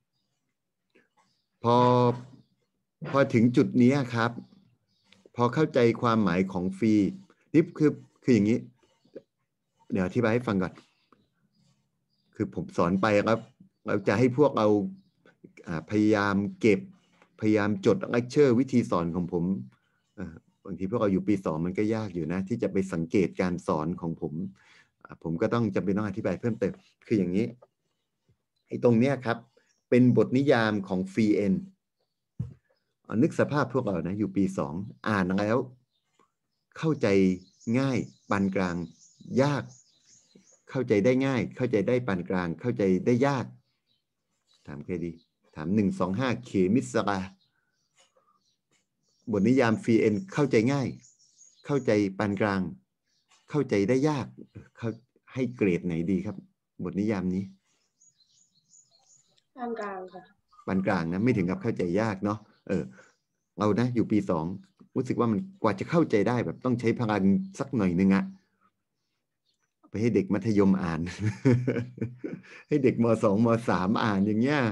พอถึงจุดนี้ครับพอเข้าใจความหมายของฟรีนี่คืออย่างนี้เดี๋ยวอธิบายให้ฟังก่อนคือผมสอนไปครับเราจะให้พวกเราพยายามเก็บพยายามจดเลคเชอร์วิธีสอนของผมบางทีพวกเราอยู่ปี2มันก็ยากอยู่นะที่จะไปสังเกตการสอนของผมก็ต้องจำเป็นต้องอธิบายเพิ่มเติมคืออย่างนี้ไอ้ตรงเนี้ยครับเป็นบทนิยามของฟรีเอ็นนึกสภาพพวกเรานะอยู่ปี2อ่านแล้วเข้าใจง่ายปานกลางยากเข้าใจได้ง่ายเข้าใจได้ปานกลางเข้าใจได้ยากถามใครดีถาม1 2 5เคมิสราบทนิยามฟรีเอ็นเข้าใจง่ายเข้าใจปานกลางเข้าใจได้ยากเขาให้เกรดไหนดีครับบทนิยามนี้ปานกลางค่ะปานกลางนะไม่ถึงกับเข้าใจยากเนาะเรานะอยู่ปี2รู้สึกว่ามันกว่าจะเข้าใจได้แบบต้องใช้พลังสักหน่อยนึงอะไปให้เด็กมัธยมอ่าน ให้เด็กม2ม3อ่านอย่างเงี้ย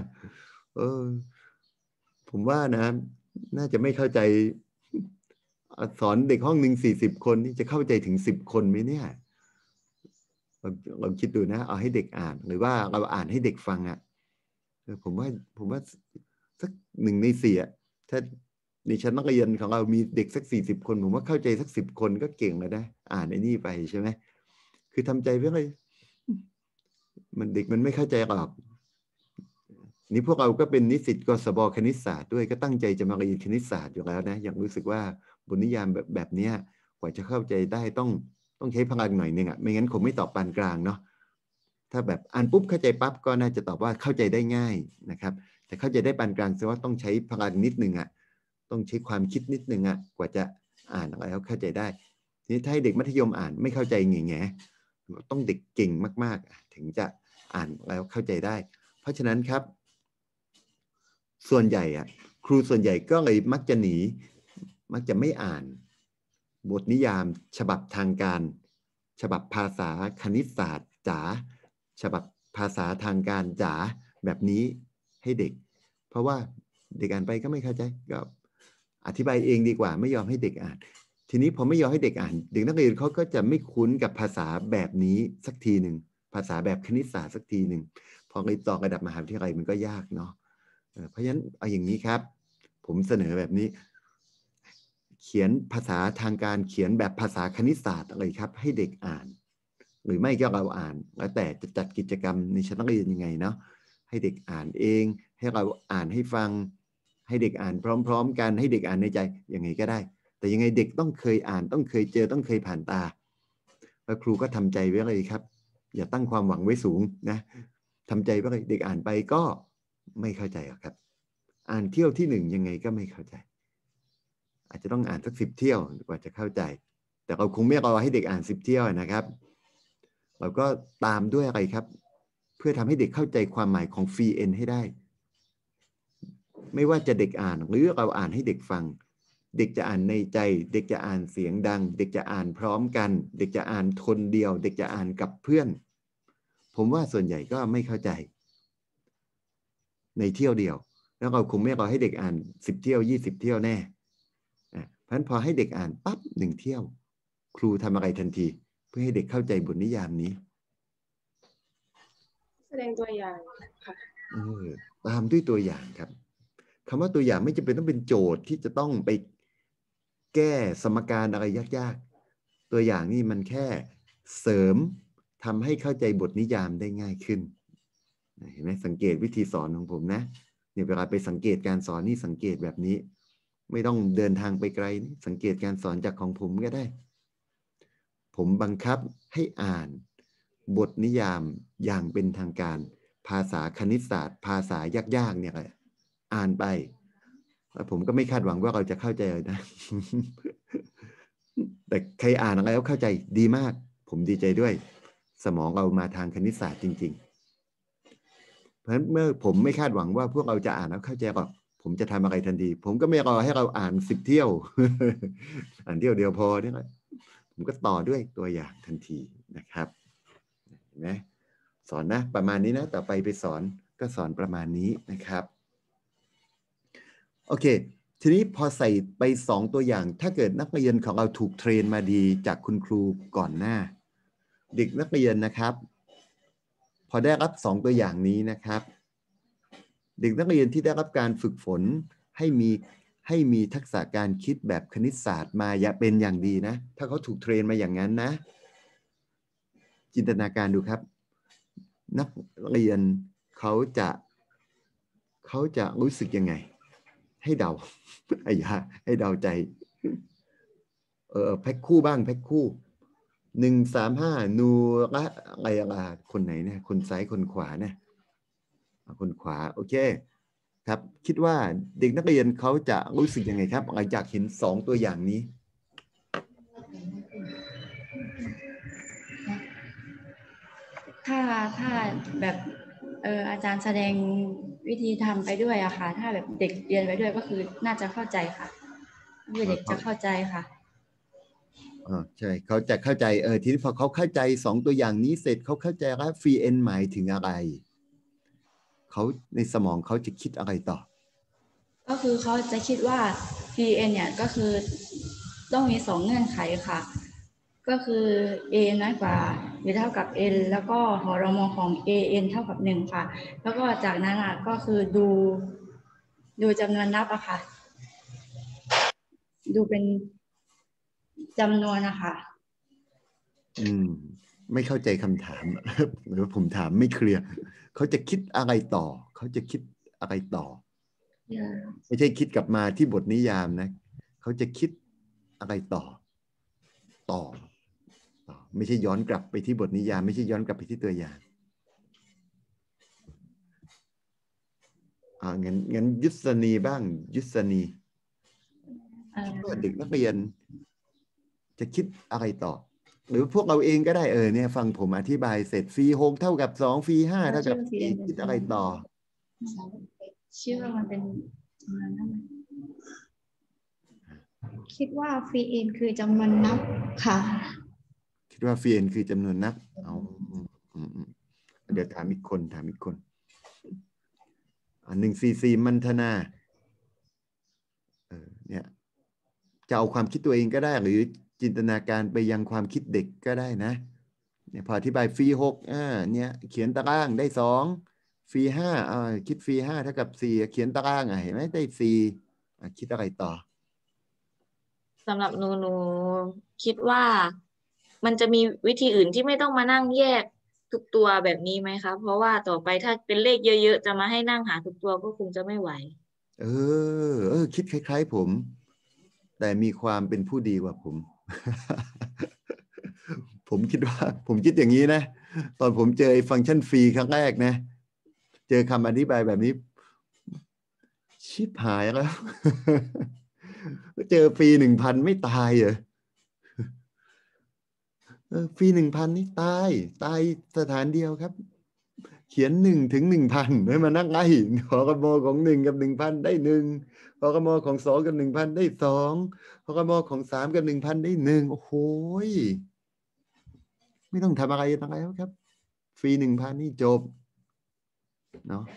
ผมว่านะน่าจะไม่เข้าใจสอนเด็กห้องหนึ่ง40 คนนี่จะเข้าใจถึง10 คนไหมเนี่ยเราคิดดูนะเอาให้เด็กอ่านหรือว่าเราอ่านให้เด็กฟังอ่ะผมว่าสัก1 ใน 4อ่ะถ้าในชั้นนักเรียนของเรามีเด็กสัก40 คนผมว่าเข้าใจสัก10 คนก็เก่งแล้วนะอ่านไอ้นี่ไปใช่ไหมคือทำใจไว้เลยมันเด็กมันไม่เข้าใจหรอกนี่พวกเราก็เป็นนิสิตกศบคณิตศาสตร์ด้วยก็ตั้งใจจะมาเรียนคณิตศาสตร์อยู่แล้วนะยังรู้สึกว่าบทนิยามแบบนี้กว่าจะเข้าใจได้ต้องใช้พลังหน่อยนึงอ่ะไม่งั้นคงไม่ตอบปานกลางเนาะถ้าแบบอ่านปุ๊บเข้าใจปั๊บก็น่าจะตอบว่าเข้าใจได้ง่ายนะครับแต่เข้าใจได้ปานกลางแสดงว่าต้องใช้พลังนิดนึงอ่ะต้องใช้ความคิดนิดนึงอ่ะกว่าจะอ่านแล้วเข้าใจได้ทีนี้ถ้าให้เด็กมัธยมอ่านไม่เข้าใจแง่ต้องเด็กเก่งมากๆถึงจะอ่านแล้วเข้าใจได้เพราะฉะนั้นครับส่วนใหญ่ครูส่วนใหญ่ก็เลยมักจะไม่อ่านบทนิยามฉบับทางการฉบับภาษาคณิตศาสตร์จ๋าฉบับภาษาทางการจ๋าแบบนี้ให้เด็กเพราะว่าเด็กอ่านไปก็ไม่เข้าใจก็อธิบายเองดีกว่าไม่ยอมให้เด็กอ่านทีนี้พอไม่ยอมให้เด็กอ่านเด็กนักเรียนเขาก็จะไม่คุ้นกับภาษาแบบนี้สักทีหนึ่งภาษาแบบคณิตศาสตร์สักทีหนึ่งพอไปต่อระดับมหาวิทยาลัยมันก็ยากเนาะเพราะฉะนั้นเอาอย่างนี้ครับผมเสนอแบบนี้เขียนภาษาทางการเขียนแบบภาษาคณิตศาสตร์อะไรครับให้เด็กอ่านหรือไม่ก็เราอ่านแล้วแต่จะจัดกิจกรรมในชั้นนักเรียนยังไงเนาะให้เด็กอ่านเองให้เราอ่านให้ฟังให้เด็กอ่านพร้อมๆกันให้เด็กอ่านในใจยังไงก็ได้แต่ยังไงเด็กต้องเคยอ่านต้องเคยเจอต้องเคยผ่านตาแล้วครูก็ทำใจไว้เลยครับอย่าตั้งความหวังไว้สูงนะทำใจไว้เลยเด็กอ่านไปก็ไม่เข้าใจหรอกครับอ่านเที่ยวที่1ยังไงก็ไม่เข้าใจอาจจะต้องอ่านสัก10 เที่ยวกว่าจะเข้าใจแต่เราคงไม่รอให้เด็กอ่าน10 เที่ยวนะครับเราก็ตามด้วยอะไรครับเพื่อทำให้เด็กเข้าใจความหมายของ VN ให้ได้ไม่ว่าจะเด็กอ่านหรือเราอ่านให้เด็กฟังเด็กจะอ่านในใจเด็กจะอ่านเสียงดังเด็กจะอ่านพร้อมกันเด็กจะอ่านคนเดียวเด็กจะอ่านกับเพื่อนผมว่าส่วนใหญ่ก็ไม่เข้าใจในเที่ยวเดียวแล้วเราคงไม่รอให้เด็กอ่าน10 เที่ยว20 เที่ยวแน่เพราะฉะนั้นพอให้เด็กอ่านปั๊บ1 เที่ยวครูทำอะไรทันทีเพื่อให้เด็กเข้าใจบทนิยามนี้แสดงตัวอย่างค่ะตามด้วยตัวอย่างครับคำว่าตัวอย่างไม่จำเป็นต้องเป็นโจทย์ที่จะต้องไปแก้สมการอะไรยากๆตัวอย่างนี่มันแค่เสริมทำให้เข้าใจบทนิยามได้ง่ายขึ้นเห็นไหมสังเกตวิธีสอนของผมนะเนี่ยเวลาไปสังเกตการสอนนี่สังเกตแบบนี้ไม่ต้องเดินทางไปไกลนี่สังเกตการสอนจากของผมก็ได้ผมบังคับให้อ่านบทนิยามอย่างเป็นทางการภาษาคณิตศาสตร์ภาษายากๆเนี่ยอ่านไปผมก็ไม่คาดหวังว่าเราจะเข้าใจนะ แต่ใครอ่านอะไรแล้วเข้าใจดีมากผมดีใจด้วยสมองเรามาทางคณิตศาสตร์จริงๆเพราะฉะนั้นเมื่อผมไม่คาดหวังว่าพวกเราจะอ่านแล้วเข้าใจหรอกผมจะทำอะไรทันทีผมก็ไม่รอให้เราอ่าน10 เที่ยว อ่านเที่ยวเดียวพอเนี่ยผมก็ต่อด้วยตัวอย่างทันทีนะครับเห็นไหมสอนนะประมาณนี้นะต่อไปสอนก็สอนประมาณนี้นะครับโอเคทีนี้พอใส่ไป2 ตัวอย่างถ้าเกิดนักเรียนของเราถูกเทรนมาดีจากคุณครูก่อนหน้าเด็กนักเรียนนะครับพอได้รับ2 ตัวอย่างนี้นะครับเด็กนักเรียนที่ได้รับการฝึกฝนให้มีทักษะการคิดแบบคณิตศาสตร์มาเป็นอย่างดีนะถ้าเขาถูกเทรนมาอย่างนั้นนะจินตนาการดูครับนักเรียนเขาจะรู้สึกยังไงให้เดาให้เดาใจแพ็คคู่บ้างแพ็คคู่135นูละอะไรคนไหนเนี่ยคนซ้ายคนขวาเนี่ยคนขวาโอเคครับคิดว่าเด็กนักเรียนเขาจะรู้สึกยังไงครับหลังจากเห็น2 ตัวอย่างนี้ถ้าแบบอาจารย์แสดงวิธีทำไปด้วยอะค่ะถ้าแบบเด็กเรียนไปด้วยก็คือน่าจะเข้าใจค่ะเด็กจะเข้าใจค่ะใช่เขาจะเข้าใจทีนี้พอเขาเข้าใจ2 ตัวอย่างนี้เสร็จเขาเข้าใจว่า VN หมายถึงอะไรเขาในสมองเขาจะคิดอะไรต่อก็คือเขาจะคิดว่า VN เนี่ยก็คือต้องมี2 เงื่อนไขค่ะก็คือ A น้อยกว่าหรือเท่ากับ N แล้วก็หรมของ AN เท่ากับ1ค่ะแล้วก็จากนั้นก็คือดูจำนวนนับอะค่ะดูเป็นจำนวนนะคะไม่เข้าใจคำถามหรือผมถามไม่เคลียร์เขาจะคิดอะไรต่อเขาจะคิดอะไรต่อไม่ใช่คิดกลับมาที่บทนิยามนะเขาจะคิดอะไรต่อไม่ใช่ย้อนกลับไปที่บทนิยามไม่ใช่ย้อนกลับไปที่ตัวอย่างงั้นยุทธนีบ้างยุทธนีเด็กนักเรียนจะคิดอะไรต่อหรือพวกเราเองก็ได้เนี่ยฟังผมอธิบายเสร็จฟรี6เท่ากับ2ฟรี5เท่ากับ4คิดอะไรต่อชื่อว่ามันเป็นคิดว่า VN คือจำนวนนับค่ะคิดว่า VN คือจำนวนนับเดี๋ยวถามอีกคน144มันธนาเนี่ยจะเอาความคิดตัวเองก็ได้หรือจินตนาการไปยังความคิดเด็กก็ได้นะเนี่ยพออธิบายฟรี6เนี่ยเขียนตารางได้2ฟรี5คิดฟรี5เท่ากับ4เขียนตารางเห็นไหมได้4คิดอะไรต่อสำหรับหนูคิดว่ามันจะมีวิธีอื่นที่ไม่ต้องมานั่งแยกทุกตัวแบบนี้ไหมคะเพราะว่าต่อไปถ้าเป็นเลขเยอะๆจะมาให้นั่งหาทุกตัวก็คงจะไม่ไหวคิดคล้ายๆผม แต่มีความเป็นผู้ดีกว่าผม ผมคิดอย่างนี้นะ ตอนผมเจอฟังก์ชันฟรีครั้งแรกนะ เจอคำอธิบายแบบนี้ ชิบหายแล้ว เจอฟรี 1,000 ไม่ตายเหรอฟรี 1,000 นี่ตายสถานเดียวครับ เขียน1 ถึง 1,000ให้มานั่งไล่หกมของ1 กับ 1,000 ได้1หกมของ2 กับ 1,000 ได้2หกมของ3 กับ 1,000 ได้1โอ้โหไม่ต้องทำอะไรแล้วครับฟรี 1,000 นี่จบเนาะ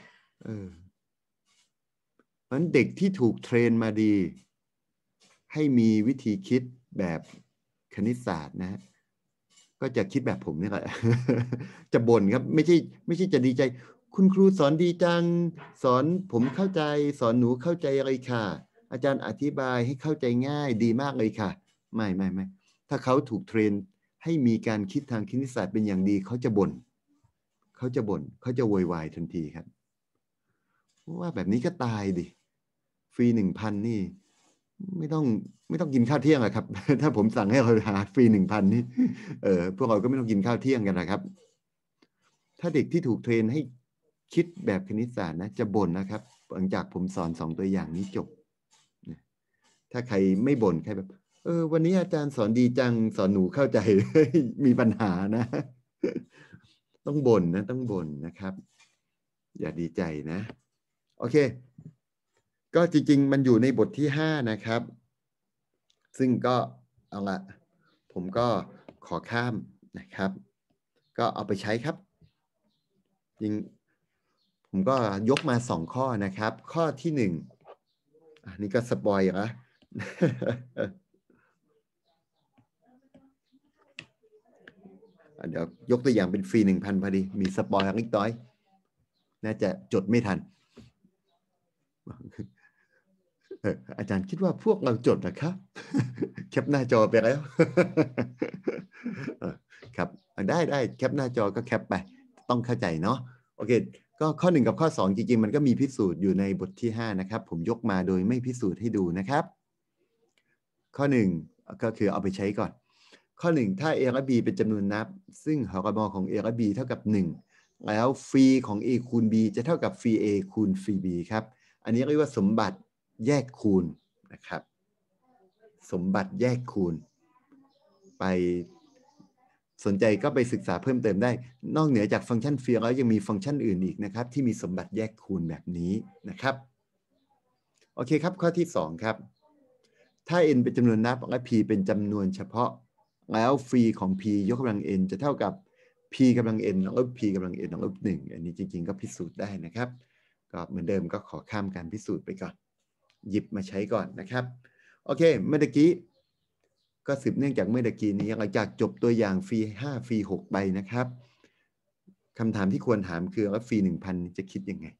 เพราะฉะนั้นเด็กที่ถูกเทรนมาดีให้มีวิธีคิดแบบคณิตศาสตร์นะก็จะคิดแบบผมนี่แหละ จะบ่นครับไม่ใช่จะดีใจคุณครูสอนดีจังสอนผมเข้าใจสอนหนูเข้าใจอะไรค่ะอาจารย์อธิบายให้เข้าใจง่ายดีมากเลยค่ะไม่ถ้าเขาถูกเทรนให้มีการคิดทางคณิตศาสตร์เป็นอย่างดีเขาจะบ่นเขาจะโวยวายทันทีครับว่าแบบนี้ก็ตายดิฟรี 1,000 นี่ไม่ต้องกินข้าวเที่ยงอะครับ ถ้าผมสั่งให้เราหาฟรี 1,000 นี่พวกเราก็ไม่ต้องกินข้าวเที่ยงกันนะครับถ้าเด็กที่ถูกเทรนให้คิดแบบคณิตศาสตร์นะจะบ่นนะครับหลังจากผมสอน2 ตัวอย่างนี้จบถ้าใครไม่บ่นใครแบบวันนี้อาจารย์สอนดีจังสอนหนูเข้าใจ มีปัญหานะ ต้องบ่นนะครับอย่าดีใจนะโอเคก็จริงๆมันอยู่ในบทที่5นะครับซึ่งก็เอาละผมก็ขอข้ามนะครับก็เอาไปใช้ครับจริงผมก็ยกมา2 ข้อนะครับข้อที่1อันนี้ก็สปอยล์นะ เดี๋ยวยกตัวอย่างเป็นฟรี 1,000 พอดีมีสปอยล์นิดน้อยน่าจะจดไม่ทันอาจารย์คิดว่าพวกเราจดนะครับ แคปหน้าจอไปแล้วครับได้แคปหน้าจอก็แคปไปต้องเข้าใจเนาะโอเคก็ข้อ1กับข้อ2จริงๆมันก็มีพิสูจน์อยู่ในบทที่5นะครับผมยกมาโดยไม่พิสูจน์ให้ดูนะครับข้อ1ก็คือเอาไปใช้ก่อนข้อ1ถ้า a และ b เป็นจำนวนนับซึ่งหกมของ a และ b เท่ากับ1แล้วฟรีของ a คูณ b จะเท่ากับฟรี a คูณฟรี b ครับอันนี้เรียกว่าสมบัติแยกคูณนะครับสมบัติแยกคูณไปสนใจก็ไปศึกษาเพิ่มเติมได้นอกเหนือจากฟังก์ชันฟรีแล้วยังมีฟังก์ชันอื่นอีกนะครับที่มีสมบัติแยกคูณแบบนี้นะครับโอเคครับข้อที่2ครับถ้า n เป็นจำนวนนับและ p เป็นจำนวนเฉพาะแล้วฟรีของ p ยกกำลัง n จะเท่ากับ p กำลัง n ลบ p กำลัง n ลบ1อันนี้จริงๆก็พิสูจน์ได้นะครับก็เหมือนเดิมก็ขอข้ามการพิสูจน์ไปก่อนหยิบมาใช้ก่อนนะครับโอเคเมื่อกี้ก็สืบเนื่องจากเมื่อกี้นี้หลังจากจบตัวอย่างฟรี5ฟรี6ไปนะครับคำถามที่ควรถามคือว่าฟรี 1,000 จะคิดยังไง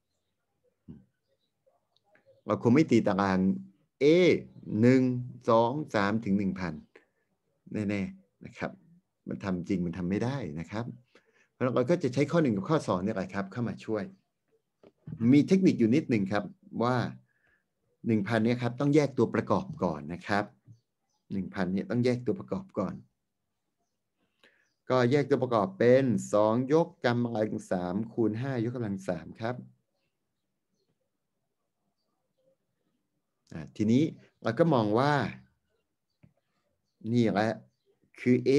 เราคงไม่ตีตาราง A 1 2 3ถึง 1,000 แน่ๆนะครับมันทำจริงมันทำไม่ได้นะครับเพราะเราก็จะใช้ข้อ1กับข้อ2เนี่ยแหละครับเข้ามาช่วยมีเทคนิคอยู่นิดหนึ่งครับว่า 1,000 เนี่ยครับต้องแยกตัวประกอบก่อนนะครับ 1,000 เนี่ยต้องแยกตัวประกอบก่อนก็แยกตัวประกอบเป็น2ยกกำลัง3คูณ5ยกกำลัง3ครับทีนี้เราก็มองว่านี่แหละคือ A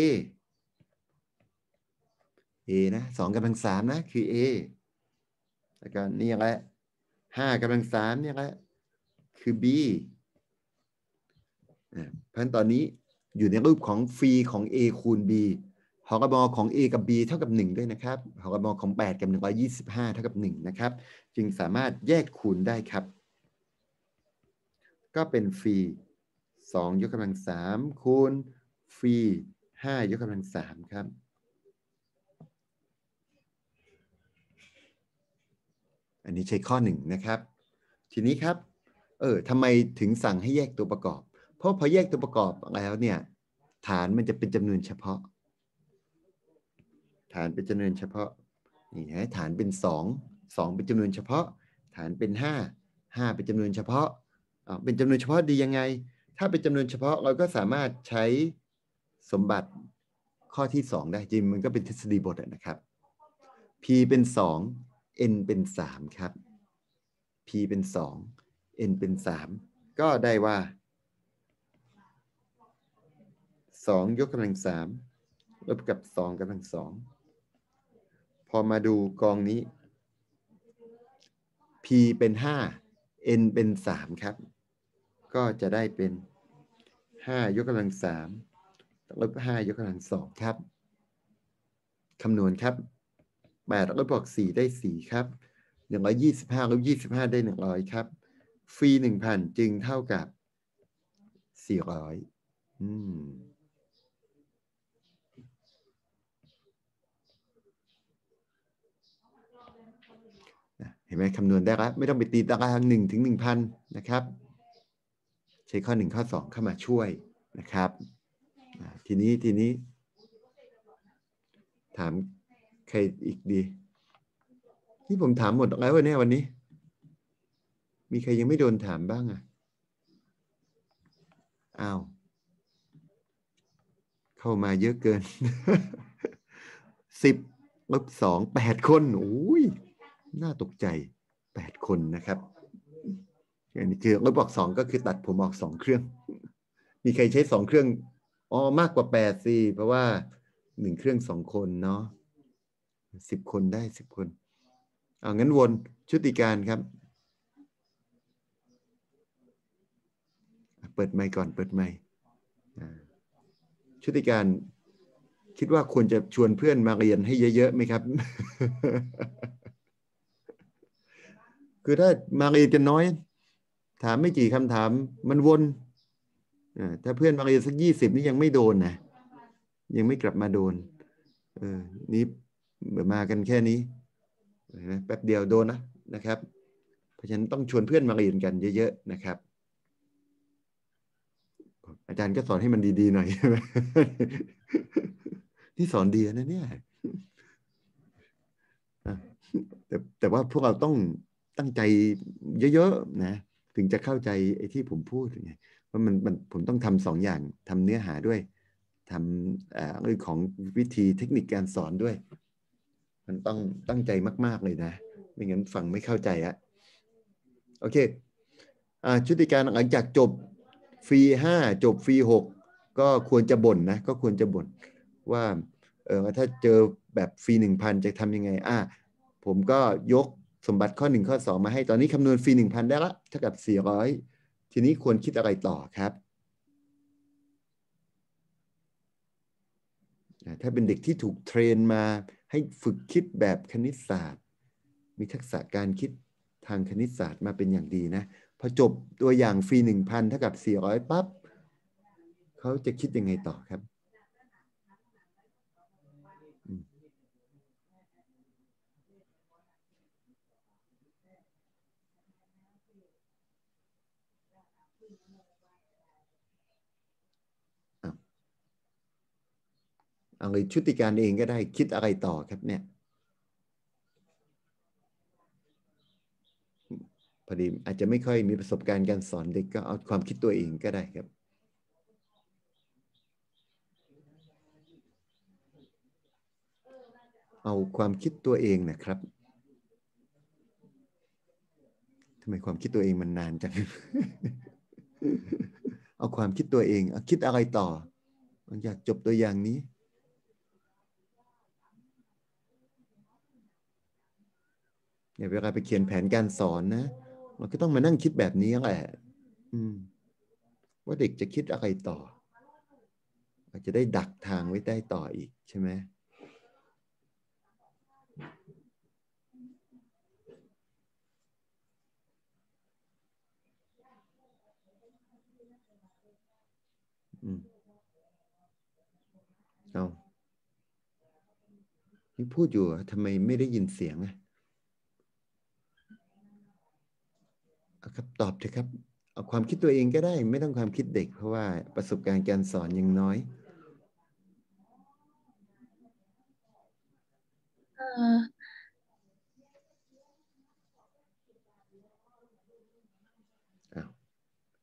นะ2กำลัง3นะคือ A แล้วก็นี่แหละ5กำลัง3เนี่ยแหละคือ B เพราะฉะนั้นตอนนี้อยู่ในรูปของฟรีของ A คูณ B หกมของ A กับ B เท่ากับ1ด้วยนะครับหกมของ8กับ125เท่ากับ1นะครับจึงสามารถแยกคูณได้ครับก็เป็นฟรี2ยกกำลัง3คูณฟรี5ยกกำลัง3ครับอันนี้ใช้ข้อ1นะครับทีนี้ครับทำไมถึงสั่งให้แยกตัวประกอบเพราะพอแยกตัวประกอบแล้วเนี่ยฐานมันจะเป็นจำนวนเฉพาะฐานเป็นจำนวนเฉพาะนี่ฮะฐานเป็น2เป็นจำนวนเฉพาะฐานเป็น5 5เป็นจำนวนเฉพาะเป็นจำนวนเฉพาะดียังไงถ้าเป็นจำนวนเฉพาะเราก็สามารถใช้สมบัติข้อที่2ได้จริงมันก็เป็นทฤษฎีบทนะครับ p เป็น2 n เป็น3ครับ p เป็น2 n เป็น3ก็ได้ว่า2ยกกำลัง3ลบกับ2กำลัง2พอมาดูกองนี้ p เป็น5 n เป็น3ครับก็จะได้เป็น5ยกกำลัง3ลบ5ยกกำลัง2ครับคำนวณครับ8ลบบวก4ได้4ครับ125ลบ25ได้100ครับฟรี 1,000 จึงเท่ากับ400เห็นไหมคำนวณได้แล้วไม่ต้องไปตีตาราง1 ถึง 1,000 นะครับใช้ข้อ1ข้อ2เข้ามาช่วยนะครับทีนี้ถามใครอีกดีที่ผมถามหมดแล้วเนี่ยวันนี้มีใครยังไม่โดนถามบ้างอ้าวเข้ามาเยอะเกิน 10 ลบ 2 8 คนโอ้ยน่าตกใจ8 คนนะครับอันนี้คือลบออก2ก็คือตัดผมออก2เครื่องมีใครใช้2เครื่องมากกว่า8สิเพราะว่า1เครื่อง2คนเนาะ10 คนได้10 คนงั้นวนชุติการครับเปิดไมค์ก่อนเปิดไมค์ชุติการคิดว่าควรจะชวนเพื่อนมาเรียนให้เยอะๆไหมครับ คือถ้ามาเรียนกันน้อยถามไม่กี่คำถามมันวนถ้าเพื่อนมาเรียนสัก20นี่ยังไม่โดนนะยังไม่กลับมาโดนนี่มากันแค่นี้แป๊บเดียวโดนนะครับเพราะฉะนั้นต้องชวนเพื่อนมาเรียนกันเยอะๆนะครับอาจารย์ก็สอนให้มันดีๆหน่อยใช่ไหม ที่สอนดีนะเนี่ยแต่ว่าพวกเราต้องตั้งใจเยอะๆนะถึงจะเข้าใจไอ้ที่ผมพูดไงเพราะมันผมต้องทำ2อย่างทำเนื้อหาด้วยทำเรื่องของวิธีเทคนิคการสอนด้วยมันต้องตั้งใจมากๆเลยนะไม่งั้นฟังไม่เข้าใจโอเคชุติการหลังจากจบฟรี5จบฟรี6ก็ควรจะบ่นนะก็ควรจะบ่นว่าถ้าเจอแบบฟรี 1,000 จะทำยังไงผมก็ยกสมบัติข้อ1ข้อ2มาให้ตอนนี้คำนวณฟรี 1,000 ได้ละเท่ากับ400ทีนี้ควรคิดอะไรต่อครับถ้าเป็นเด็กที่ถูกเทรนมาให้ฝึกคิดแบบคณิตศาสตร์มีทักษะการคิดทางคณิตศาสตร์มาเป็นอย่างดีนะพอจบตัวอย่างฟรี 1,000 เท่ากับ400ปั๊บเขาจะคิดยังไงต่อครับเอาเลยชุติการเองก็ได้คิดอะไรต่อครับเนี่ยพอดีอาจจะไม่ค่อยมีประสบการณ์การสอนเด็กก็เอาความคิดตัวเองก็ได้ครับเอาความคิดตัวเองนะครับทำไมความคิดตัวเองมันนานจัง เอาความคิดตัวเองคิดอะไรต่อหลังจากจบตัวอย่างนี้เวลาไปเขียนแผนการสอนนะเราก็ต้องมานั่งคิดแบบนี้แหละว่าเด็กจะคิดอะไรต่ออาจจะได้ดักทางไว้ได้ต่ออีกใช่ไหมเอาที่พูดอยู่ทำไมไม่ได้ยินเสียงครับตอบเถอะครับเอาความคิดตัวเองก็ได้ไม่ต้องความคิดเด็กเพราะว่าประสบการณ์การสอนยังน้อย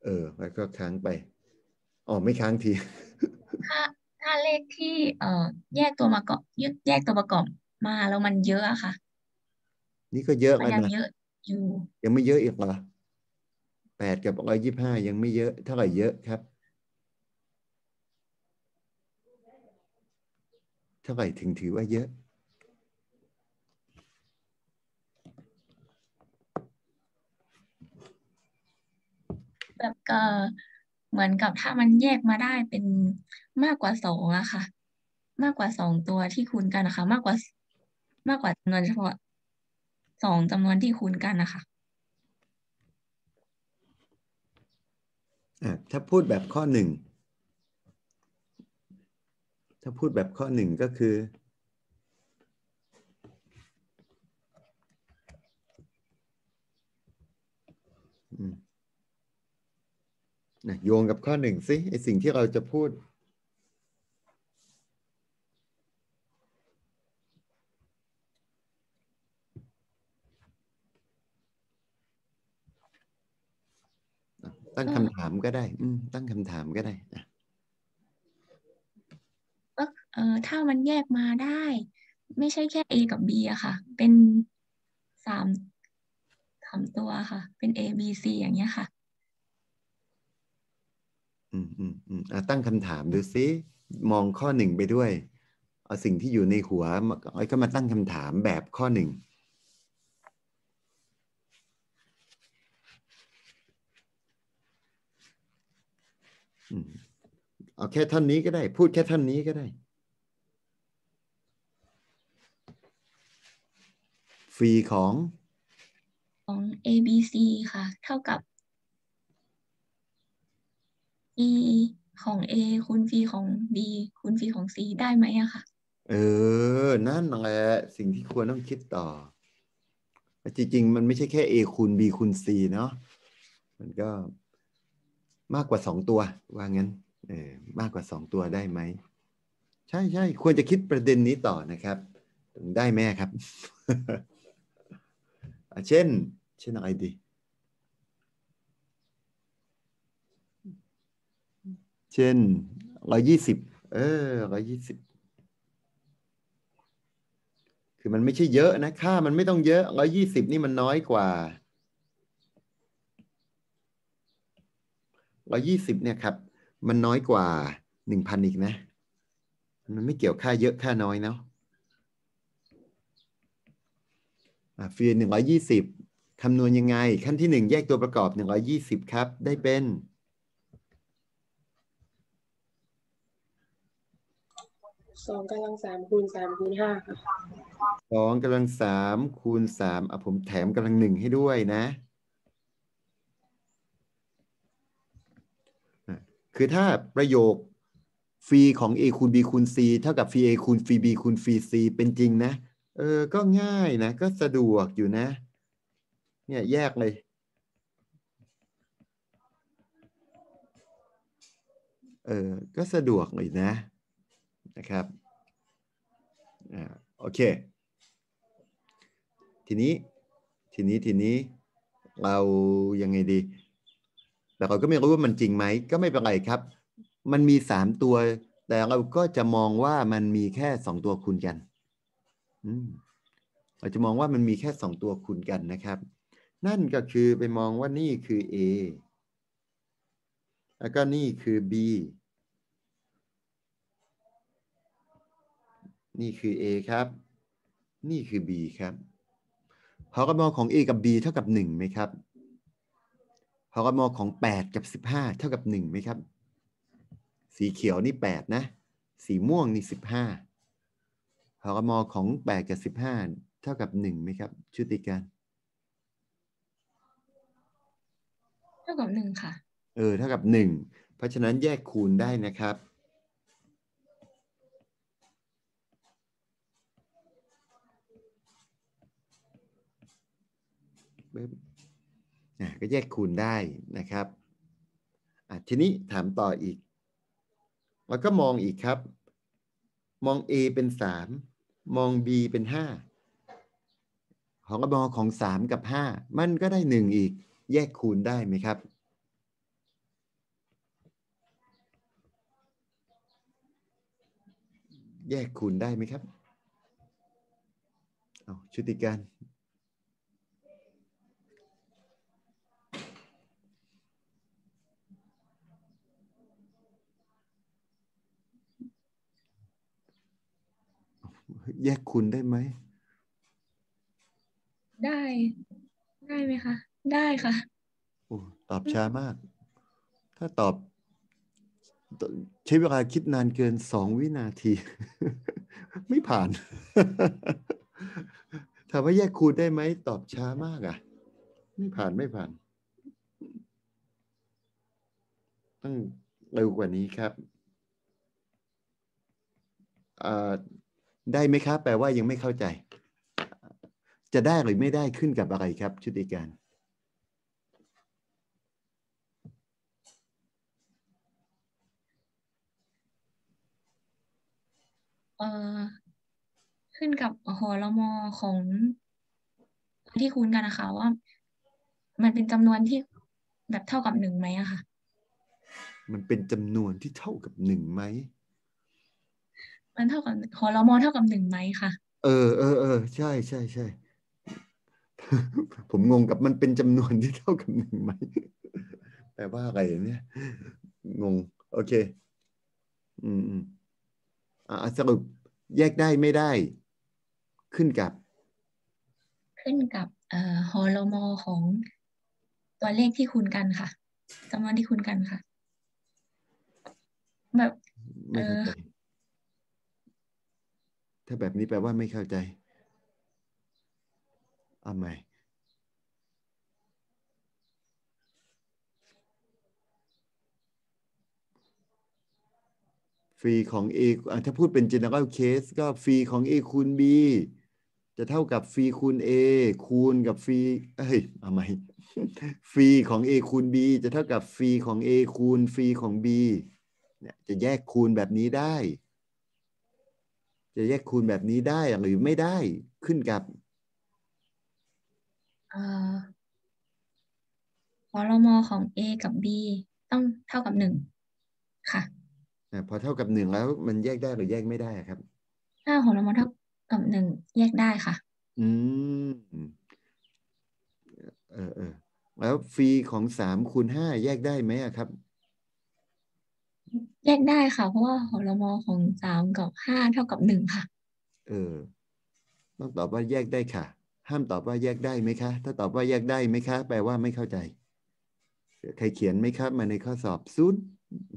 แล้วก็ค้างไปไม่ค้างทีถ้าเลขที่แยกตัวประกอบมาแล้วมันเยอะอะค่ะนี่ก็เยอะมันกันยังนะเยอะอยู่ยังไม่เยอะอีกเหรอ8 กับ 125ยังไม่เยอะเท่าไหร่เยอะครับเท่าไหร่ถึงถือว่าเยอะแบบเหมือนกับถ้ามันแยกมาได้เป็นมากกว่า2อะค่ะ มากกว่า2ตัวที่คูณกันนะคะ มากกว่าจำนวนเฉพาะ2จำนวนที่คูณกันนะคะถ้าพูดแบบข้อ 1ถ้าพูดแบบข้อ 1ก็คือโยงกับข้อ 1สิไอสิ่งที่เราจะพูดตั้งคำถามก็ได้ตั้งคำถามก็ได้ถ้ามันแยกมาได้ ไม่ใช่แค่ A กับ B อะค่ะ เป็น3ตัวค่ะ เป็น A B C อย่างเงี้ยค่ะตั้งคำถามดูซิมองข้อ 1ไปด้วยเอาสิ่งที่อยู่ในหัวก็มาตั้งคำถามแบบข้อ 1เอาแค่ท่อนนี้ก็ได้พูดแค่ท่อนนี้ก็ได้ฟรีของ A B C ค่ะ เท่ากับ E ของ A คูณ fee ของ B คูณ fee ของ C ได้ไหมอะค่ะนั่นแหละสิ่งที่ควรต้องคิดต่อจริงๆมันไม่ใช่แค่ A คูณ B คูณ C เนาะมันก็มากกว่า2ตัวว่างั้นมากกว่า2ตัวได้ไหมใช่ควรจะคิดประเด็นนี้ต่อนะครับได้ไหมครับ เช่นอะไรดีเช่น120 120คือมันไม่ใช่เยอะนะค่ามันไม่ต้องเยอะ120นี่มันน้อยกว่า120เนี่ยครับมันน้อยกว่า 1,000 อีกนะมันไม่เกี่ยวค่าเยอะค่าน้อยเนาะฟรี120คำนวณยังไงขั้นที่1แยกตัวประกอบ120ครับได้เป็น 2^3คูณ3คูณ5ค่ะ 2^3คูณ3ผมแถม1ให้ด้วยนะคือถ้าประโยคฟรีของ a คูณ b คูณ c เท่ากับฟรี a คูณฟรี b คูณฟรี c เป็นจริงนะก็ง่ายนะก็สะดวกอยู่นะเนี่ยแยกเลยก็สะดวกเลยนะครับโอเคทีนี้เรายังไงดีแต่เราก็ไม่รู้ว่ามันจริงไหมก็ไม่เป็นไรครับมันมี3ตัวแต่เราก็จะมองว่ามันมีแค่2ตัวคูณกันเราจะมองว่ามันมีแค่2ตัวคูณกันนะครับนั่นก็คือไปมองว่านี่คือ A แล้วก็นี่คือ B นี่คือ A ครับนี่คือ B ครับหอกม.ของ A กับ B เท่ากับ1ไหมครับหอกม.ของ8กับ15เท่ากับ1ไหมครับสีเขียวนี่8นะสีม่วงนี่15หอกม.ของ8กับ15เท่ากับ1ไหมครับชุติการเท่ากับ1ค่ะเท่ากับ1เพราะฉะนั้นแยกคูณได้นะครับก็แยกคูณได้นะครับทีนี้ถามต่ออีกแล้วก็มองอีกครับมอง A เป็น3มอง B เป็น5ของกม.ของ3กับ5มันก็ได้1อีกแยกคูณได้ไหมครับแยกคูณได้ไหมครับเอาชุติการแยกคูณได้ไหมได้ไหมคะได้ค่ะโอ้ตอบช้ามากถ้าตอบใช้เวลาคิดนานเกิน2 วินาที ไม่ผ่าน ถามว่าแยกคูณได้ไหมตอบช้ามากอ่ะไม่ผ่านต้องเร็วกว่านี้ครับได้ไหมครับแปลว่ายังไม่เข้าใจจะได้หรือไม่ได้ขึ้นกับอะไรครับชุติการขึ้นกับหรมของที่คูณกันนะคะว่ามันเป็นจำนวนที่แบบเท่ากับ1ไหมอะค่ะมันเป็นจำนวนที่เท่ากับ1ไหมมันเท่ากับหรมเท่ากับ1ไหมค่ะใช่ผมงงกับมันเป็นจำนวนที่เท่ากับ1ไหมแปลว่าอะไรเนี่ยงงโอเคสรุปแยกได้ไม่ได้ขึ้นกับหรมของตัวเลขที่คูณกันค่ะจำนวนที่คูณกันค่ะแบบไม่เข้าใจถ้าแบบนี้แปลว่าไม่เข้าใจเอาใหม่ฟรีของ A ถ้าพูดเป็น general case ก็ฟรีของ A คูณ B จะเท่ากับฟรีคูณ A คูณกับฟรีเอาใหม่ฟรีของ A คูณ B จะเท่ากับฟรีของ A คูณฟรีของ B เนี่ยจะแยกคูณแบบนี้ได้จะแยกคูณแบบนี้ได้หรือไม่ได้ขึ้นกับหรมของ A กับ B ต้องเท่ากับ1ค่ะพอเท่ากับ1แล้วมันแยกได้หรือแยกไม่ได้ครับถ้าหรมเท่ากับ1แยกได้ค่ะแล้วฟรีของ3คูณ5แยกได้ไหมครับแยกได้ค่ะเพราะว่าหรมของ3กับ5เท่ากับ1ค่ะต้องตอบว่าแยกได้ค่ะห้ามตอบว่าแยกได้ไหมคะถ้าตอบว่าแยกได้ไหมคะแปลว่าไม่เข้าใจใครเขียนไหมครับมาในข้อสอบศูนย์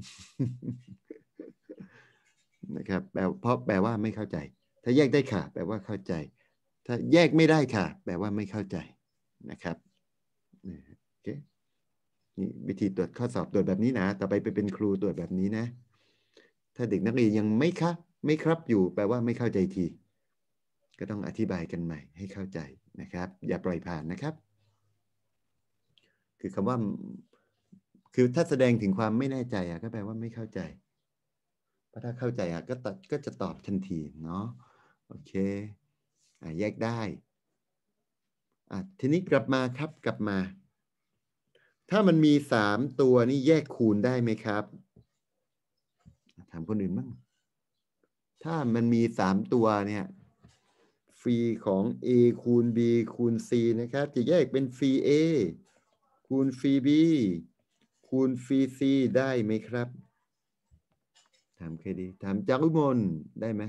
นะครับเพราะแปลว่าไม่เข้าใจถ้าแยกได้ค่ะแปลว่าเข้าใจถ้าแยกไม่ได้ค่ะแปลว่าไม่เข้าใจนะครับโอเคนี่วิธีตรวจข้อสอบตรวจแบบนี้นะต่อไปเป็นครูตรวจแบบนี้นะถ้าเด็กนักเรียนยังไม่ครับอยู่แปลว่าไม่เข้าใจทีก็ต้องอธิบายกันใหม่ให้เข้าใจนะครับอย่าปล่อยผ่านนะครับคือคำว่าคือถ้าแสดงถึงความไม่แน่ใจก็แปลว่าไม่เข้าใจเพราะถ้าเข้าใจก็จะตอบทันทีเนาะโอเคแยกได้ทีนี้กลับมาครับกลับมาถ้ามันมี3ตัวนี่แยกคูณได้ไหมครับถามคนอื่นบ้างถ้ามันมี3ตัวเนี่ยฟรีของ A คูณ B คูณ C นะครับจะแยกเป็นฟรี A คูณฟรี B คูณฟรี C ได้ไหมครับถามใครดีถามจารุมนได้ไหม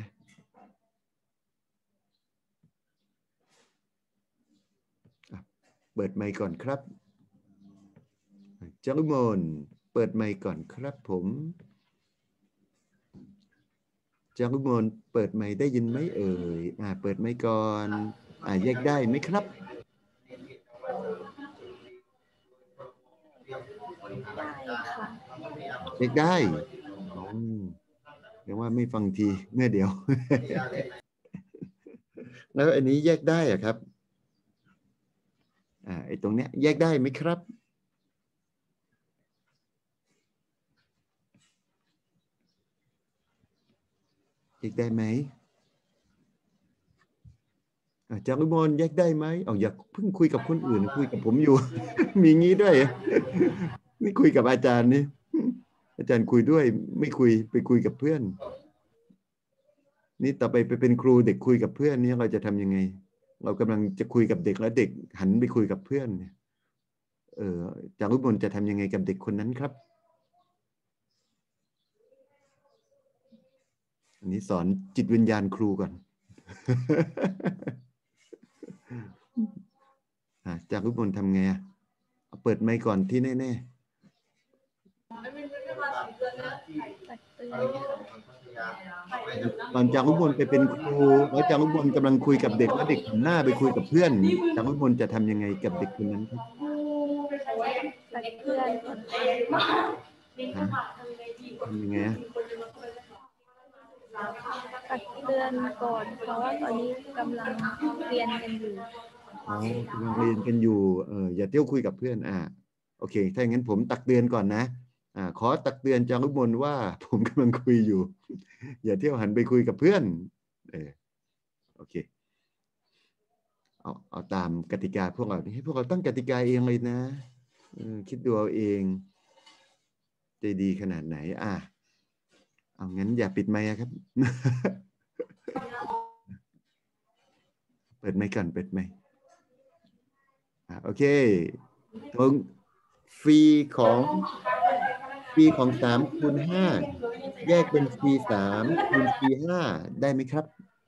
เปิดไมค์ก่อนครับจารุมนเปิดไมค์ก่อนครับผมจารุมนเปิดไมค์ได้ยินไหมเอ่ยเปิดไมค์ก่อนแยกได้ไหมครับได้ค่ะแยกได้เรียกว่าไม่ฟังทีเมื่อเดียว แล้วอันนี้แยกได้อะครับไอ้ตรงเนี้ยแยกได้ไหมครับแยกได้ไหมจารุมนแยกได้ไหมอย่าเพิ่งคุยกับคนอื่นคุยกับผมอยู่ มีงี้ด้วยนี่คุยกับอาจารย์นี่อาจารย์คุยด้วยไม่คุยไปคุยกับเพื่อนนี่ต่อไปเป็นครูเด็กคุยกับเพื่อนนี่เราจะทำยังไง เรากำลังจะคุยกับเด็กแล้วเด็กหันไปคุยกับเพื่อนเนี่ยจารุมนจะทำยังไงกับเด็กคนนั้นครับ อันนี้สอนจิตวิญญาณครูก่อน จารุมนทำไงเอาเปิดไมค์ก่อนที่แน่ๆตอนจารุมนไปเป็นครูแล้วจารุมนกำลังคุยกับเด็กแล้วเด็กหันหน้าไปคุยกับเพื่อนจารุมนจะทำยังไงกับเด็กคนนั้นครับตักเตือนก่อนทำยังไงตักเตือนก่อนเพราะว่าตอนนี้กำลังเรียนกันอยู่กำลังเรียนกันอยู่อย่าเที่ยวคุยกับเพื่อนโอเคถ้าอย่างนั้นผมตักเตือนก่อนนะขอตักเตือนจารุมนว่าผมกำลังคุยอยู่ อย่าเที่ยวหันไปคุยกับเพื่อนโอเคเอาตามกติกาพวกเราให้พวกเราตั้งกติกาเองเลยนะคิดดูเอาเองใจดีขนาดไหนเอางั้นอย่าปิดไมค์ครับ เปิดไมค์ก่อนเปิดไมค์โอเคตรงฟรีของ3 คูณ 5แยกเป็นฟรี3คูณฟรี5ได้ไหมครับ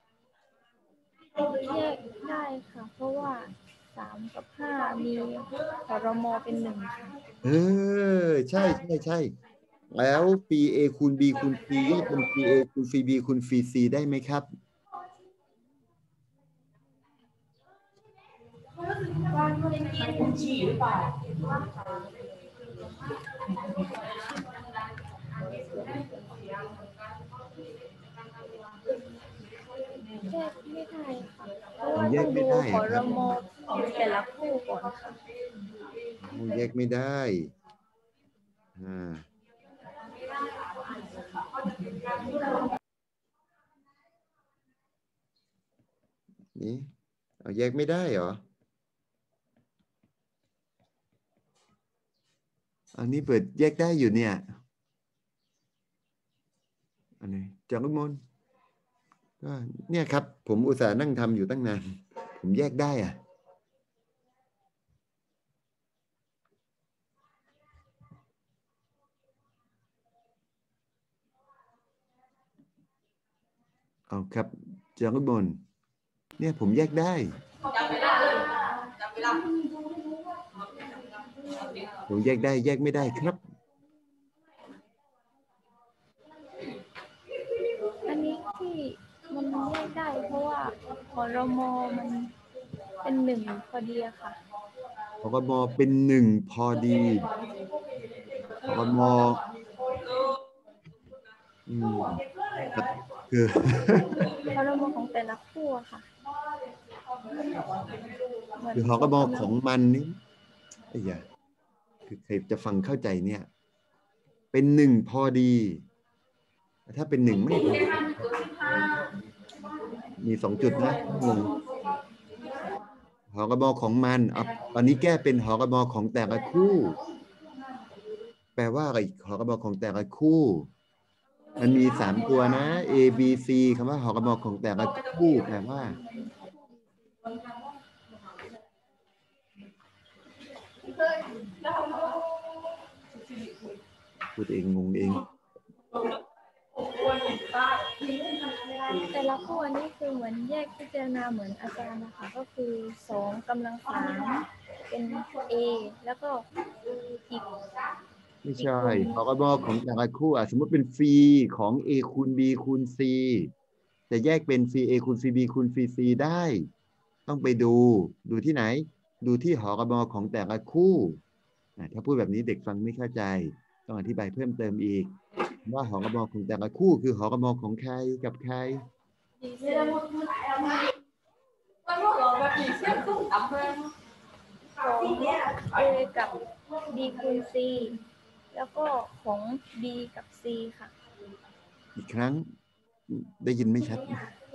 แยกได้ค่ะเพราะว่า3 กับ 5มีหรมเป็น1ค่ะใช่แล้วฟรี A คูณ B คูณ C แยกเป็นฟรี A คูณฟรี B คูณฟรี C ได้ไหมครับแยกไม่ได้ค่ะเพราะว่าต้องดูหรมของแต่ละคู่ก่อนค่ะแยกไม่ได้นี่แยกไม่ได้เหรออันนี้เปิดแยกได้อยู่เนี่ยอันนี้จารุมนก็เนี่ยครับผมอุตส่าห์นั่งทำอยู่ตั้งนานผมแยกได้เอาครับจารุมนเนี่ยผมแยกได้ผมแยกได้แยกไม่ได้ครับอันนี้ที่มันแยกได้เพราะว่าหรมมันเป็น1พอดีค่ะหรมเป็น1พอดีหรมคือหรมของแต่ละคู่ค่ะคือหรมของมันนี่คือใครจะฟังเข้าใจเนี่ยเป็น1พอดีถ้าเป็น1ไม่พอมี2จุดนะงงหรมของมันตอนนี้แก้เป็นหรมของแต่ละคู่แปลว่าอะไรหรมของแต่ละคู่มันมี3ตัวนะ A B C คำว่าหรมของแต่ละคู่แปลว่าพูดเองงงเองแต่ละคู่อันนี้คือเหมือนแยกพิจารณาเหมือนอาจารย์นะคะก็คือ2 กำลัง 3เป็น A แล้วก็อีกไม่ใช่หรมของแต่ละคู่สมมติเป็นฟรีของ A คูณ B คูณ C จะแยกเป็นฟรี A คูณฟรี B คูณฟรี C ได้ต้องไปดูที่ไหนดูที่หรมของแต่ละคู่ถ้าพูดแบบนี้เด็กฟังไม่เข้าใจต้องอธิบายเพิ่มเติมอีกว่าหรมของแต่ละคู่คือหรมของใครกับใครของ A กับ B คูณ C แล้วก็ของ B กับ C ค่ะอีกครั้งได้ยินไม่ชัด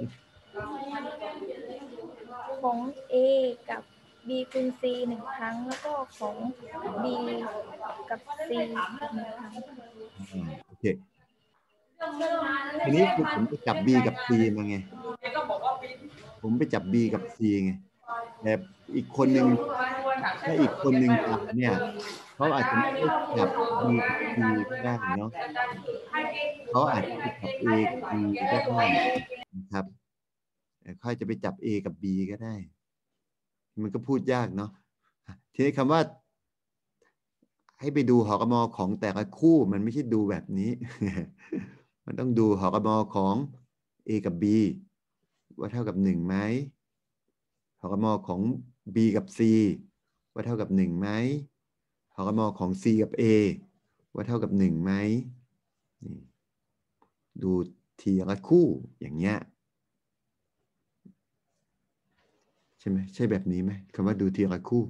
ของ A กับ B คูณ C 1 ครั้งแล้วก็ของ B กับ C 1 ครั้งโอเคทีนี้คือผมไปจับ B กับ C มาไงผมไปจับ B กับ C ไงแต่อีกคนหนึ่งถ้าอีกคนหนึ่งจับเนี่ยเขาอาจจะไม่ได้จับ B กับ C ก็ได้เนาะเขาอาจจะไปจับ A กับ B ก็ได้นะครับเขาจะไปจับ A กับ B ก็ได้มันก็พูดยากเนาะทีนี้คำว่าให้ไปดูหกม.ของแต่ละคู่มันไม่ใช่ดูแบบนี้ มันต้องดูหกม.ของ A กับ B ว่าเท่ากับ1ไหมหกม.ของ B กับ C ว่าเท่ากับ1ไหมหกม.ของ C กับ A ว่าเท่ากับ1ไหมดูทีละคู่อย่างเงี้ยใช่ไหมใช่แบบนี้ไหมคำว่าดูทีละคู่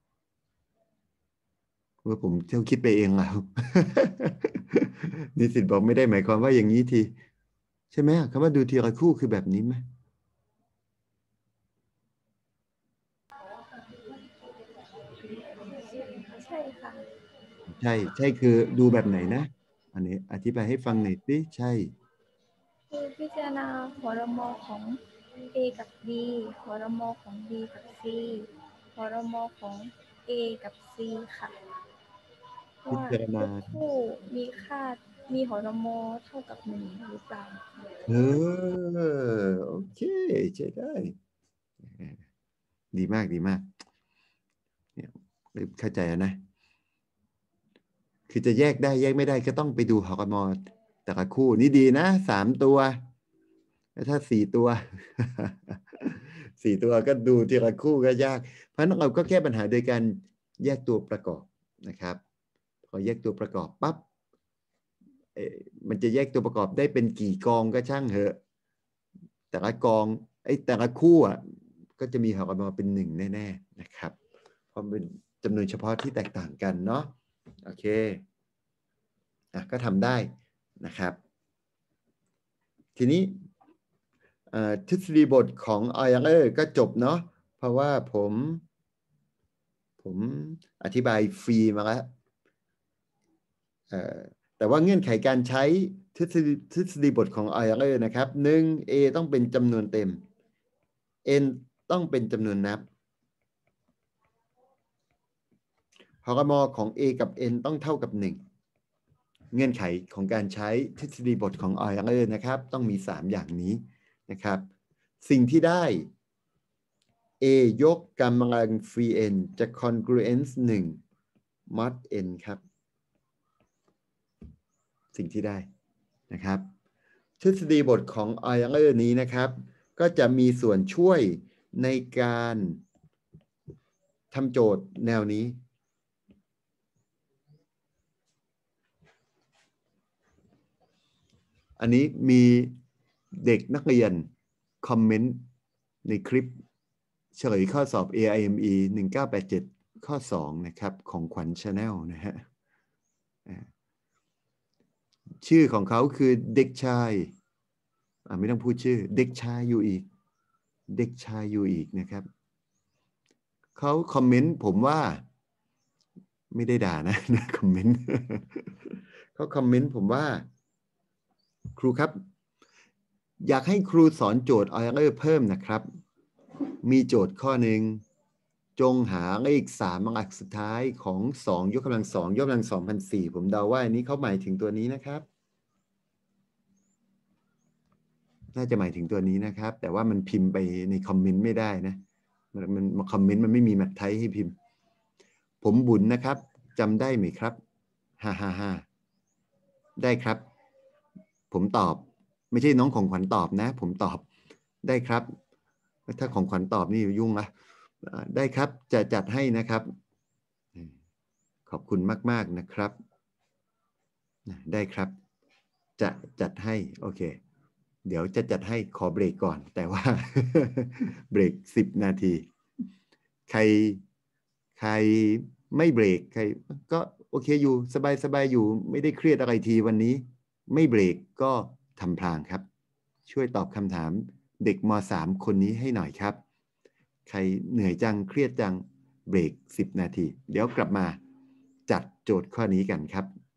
ว่าผมเที่ยวคิดไปเองแล้ว นิสิตบอกไม่ได้หมายความว่าอย่างนี้ทีใช่ไหมคำว่าดูทีละคู่คือแบบนี้ไหมใช่ค่ะใช่คือดูแบบไหนนะอันนี้อธิบายให้ฟังหน่อยสิใช่คือพิจารณาหรมของ A กับ B หรมของ B กับ C หรมของ A กับ C ค่ะพิว่าจารณาทุกคู่มีค่ามีหรมเท่ากับ1หรือเปล่าโอเคใช่ได้ดีมากเนี่ยเข้าใจนะคือจะแยกได้แยกไม่ได้ก็ต้องไปดูหกม.แต่ละคู่นี่ดีนะ3 ตัวแล้วถ้า4 ตัว 4 ตัวก็ดูทีละคู่ก็ยากเพราะฉะนั้นเราก็แก้ปัญหาโดยการแยกตัวประกอบนะครับพอแยกตัวประกอบปั๊บมันจะแยกตัวประกอบได้เป็นกี่กองก็ช่างเถอะแต่ละกองแต่ละคู่ก็จะมีหกม.เป็น1แน่ๆนะครับเพราะเป็นจำนวนเฉพาะที่แตกต่างกันเนาะโอเคก็ทำได้นะครับทีนี้ทฤษฎีบทของออยเลอร์ก็จบเนาะเพราะว่าผมอธิบายฟรีมาแล้วแต่ว่าเงื่อนไขการใช้ทฤษฎีบทของออยเลอร์นะครับ1 A ต้องเป็นจำนวนเต็ม N ต้องเป็นจำนวนนับหกม.ของ A กับ N ต้องเท่ากับ1เงื่อนไขของการใช้ทฤษฎีบทของออยเลอร์นะครับต้องมี3อย่างนี้นะครับสิ่งที่ได้ A ยกกำลัง free n จะ congruence 1 mod n ครับสิ่งที่ได้นะครับทฤษฎีบทของออยเลอร์นี้นะครับก็จะมีส่วนช่วยในการทำโจทย์แนวนี้อันนี้มีเด็กนักเรียนคอมเมนต์ในคลิปเฉลยข้อสอบ AIME 1987ข้อ2นะครับของขวัญ Channel นะฮะชื่อของเขาคือเด็กชายไม่ต้องพูดชื่อเด็กชายอยู่อีกนะครับเขาคอมเมนต์ผมว่าไม่ได้ด่านะคอมเมนต์เขาคอมเมนต์ผมว่าครูครับอยากให้ครูสอนโจทย์ออยเลอร์เพิ่มนะครับมีโจทย์ข้อหนึ่งจงหาเลข3หลักสุดท้ายของ2 ยกกำลัง 2 ยกกำลัง 2,004ผมเดาว่าอันนี้เขาหมายถึงตัวนี้นะครับน่าจะหมายถึงตัวนี้นะครับแต่ว่ามันพิมพ์ไปในคอมเมนต์ไม่ได้นะมันคอมเมนต์มันไม่มีแมทไทป์ให้พิมพ์ผมบุญนะครับจำได้ไหมครับ5ได้ครับผมตอบไม่ใช่น้องของขวัญตอบนะผมตอบได้ครับถ้าของขวัญตอบนี่ยุ่งละได้ครับจะจัดให้นะครับขอบคุณมากๆนะครับได้ครับจะจัดให้โอเคเดี๋ยวจะจัดให้ขอเบรกก่อนแต่ว่า เบรก10 นาทีใครไม่เบรกใครก็โอเคอยู่สบายอยู่ไม่ได้เครียดอะไรทีวันนี้ไม่เบรกก็ทำพลางครับช่วยตอบคำถามเด็กม.3 คนนี้ให้หน่อยครับใครเหนื่อยจังเครียดจังเบรก10 นาทีเดี๋ยวกลับมาจัดโจทย์ข้อนี้กันครับ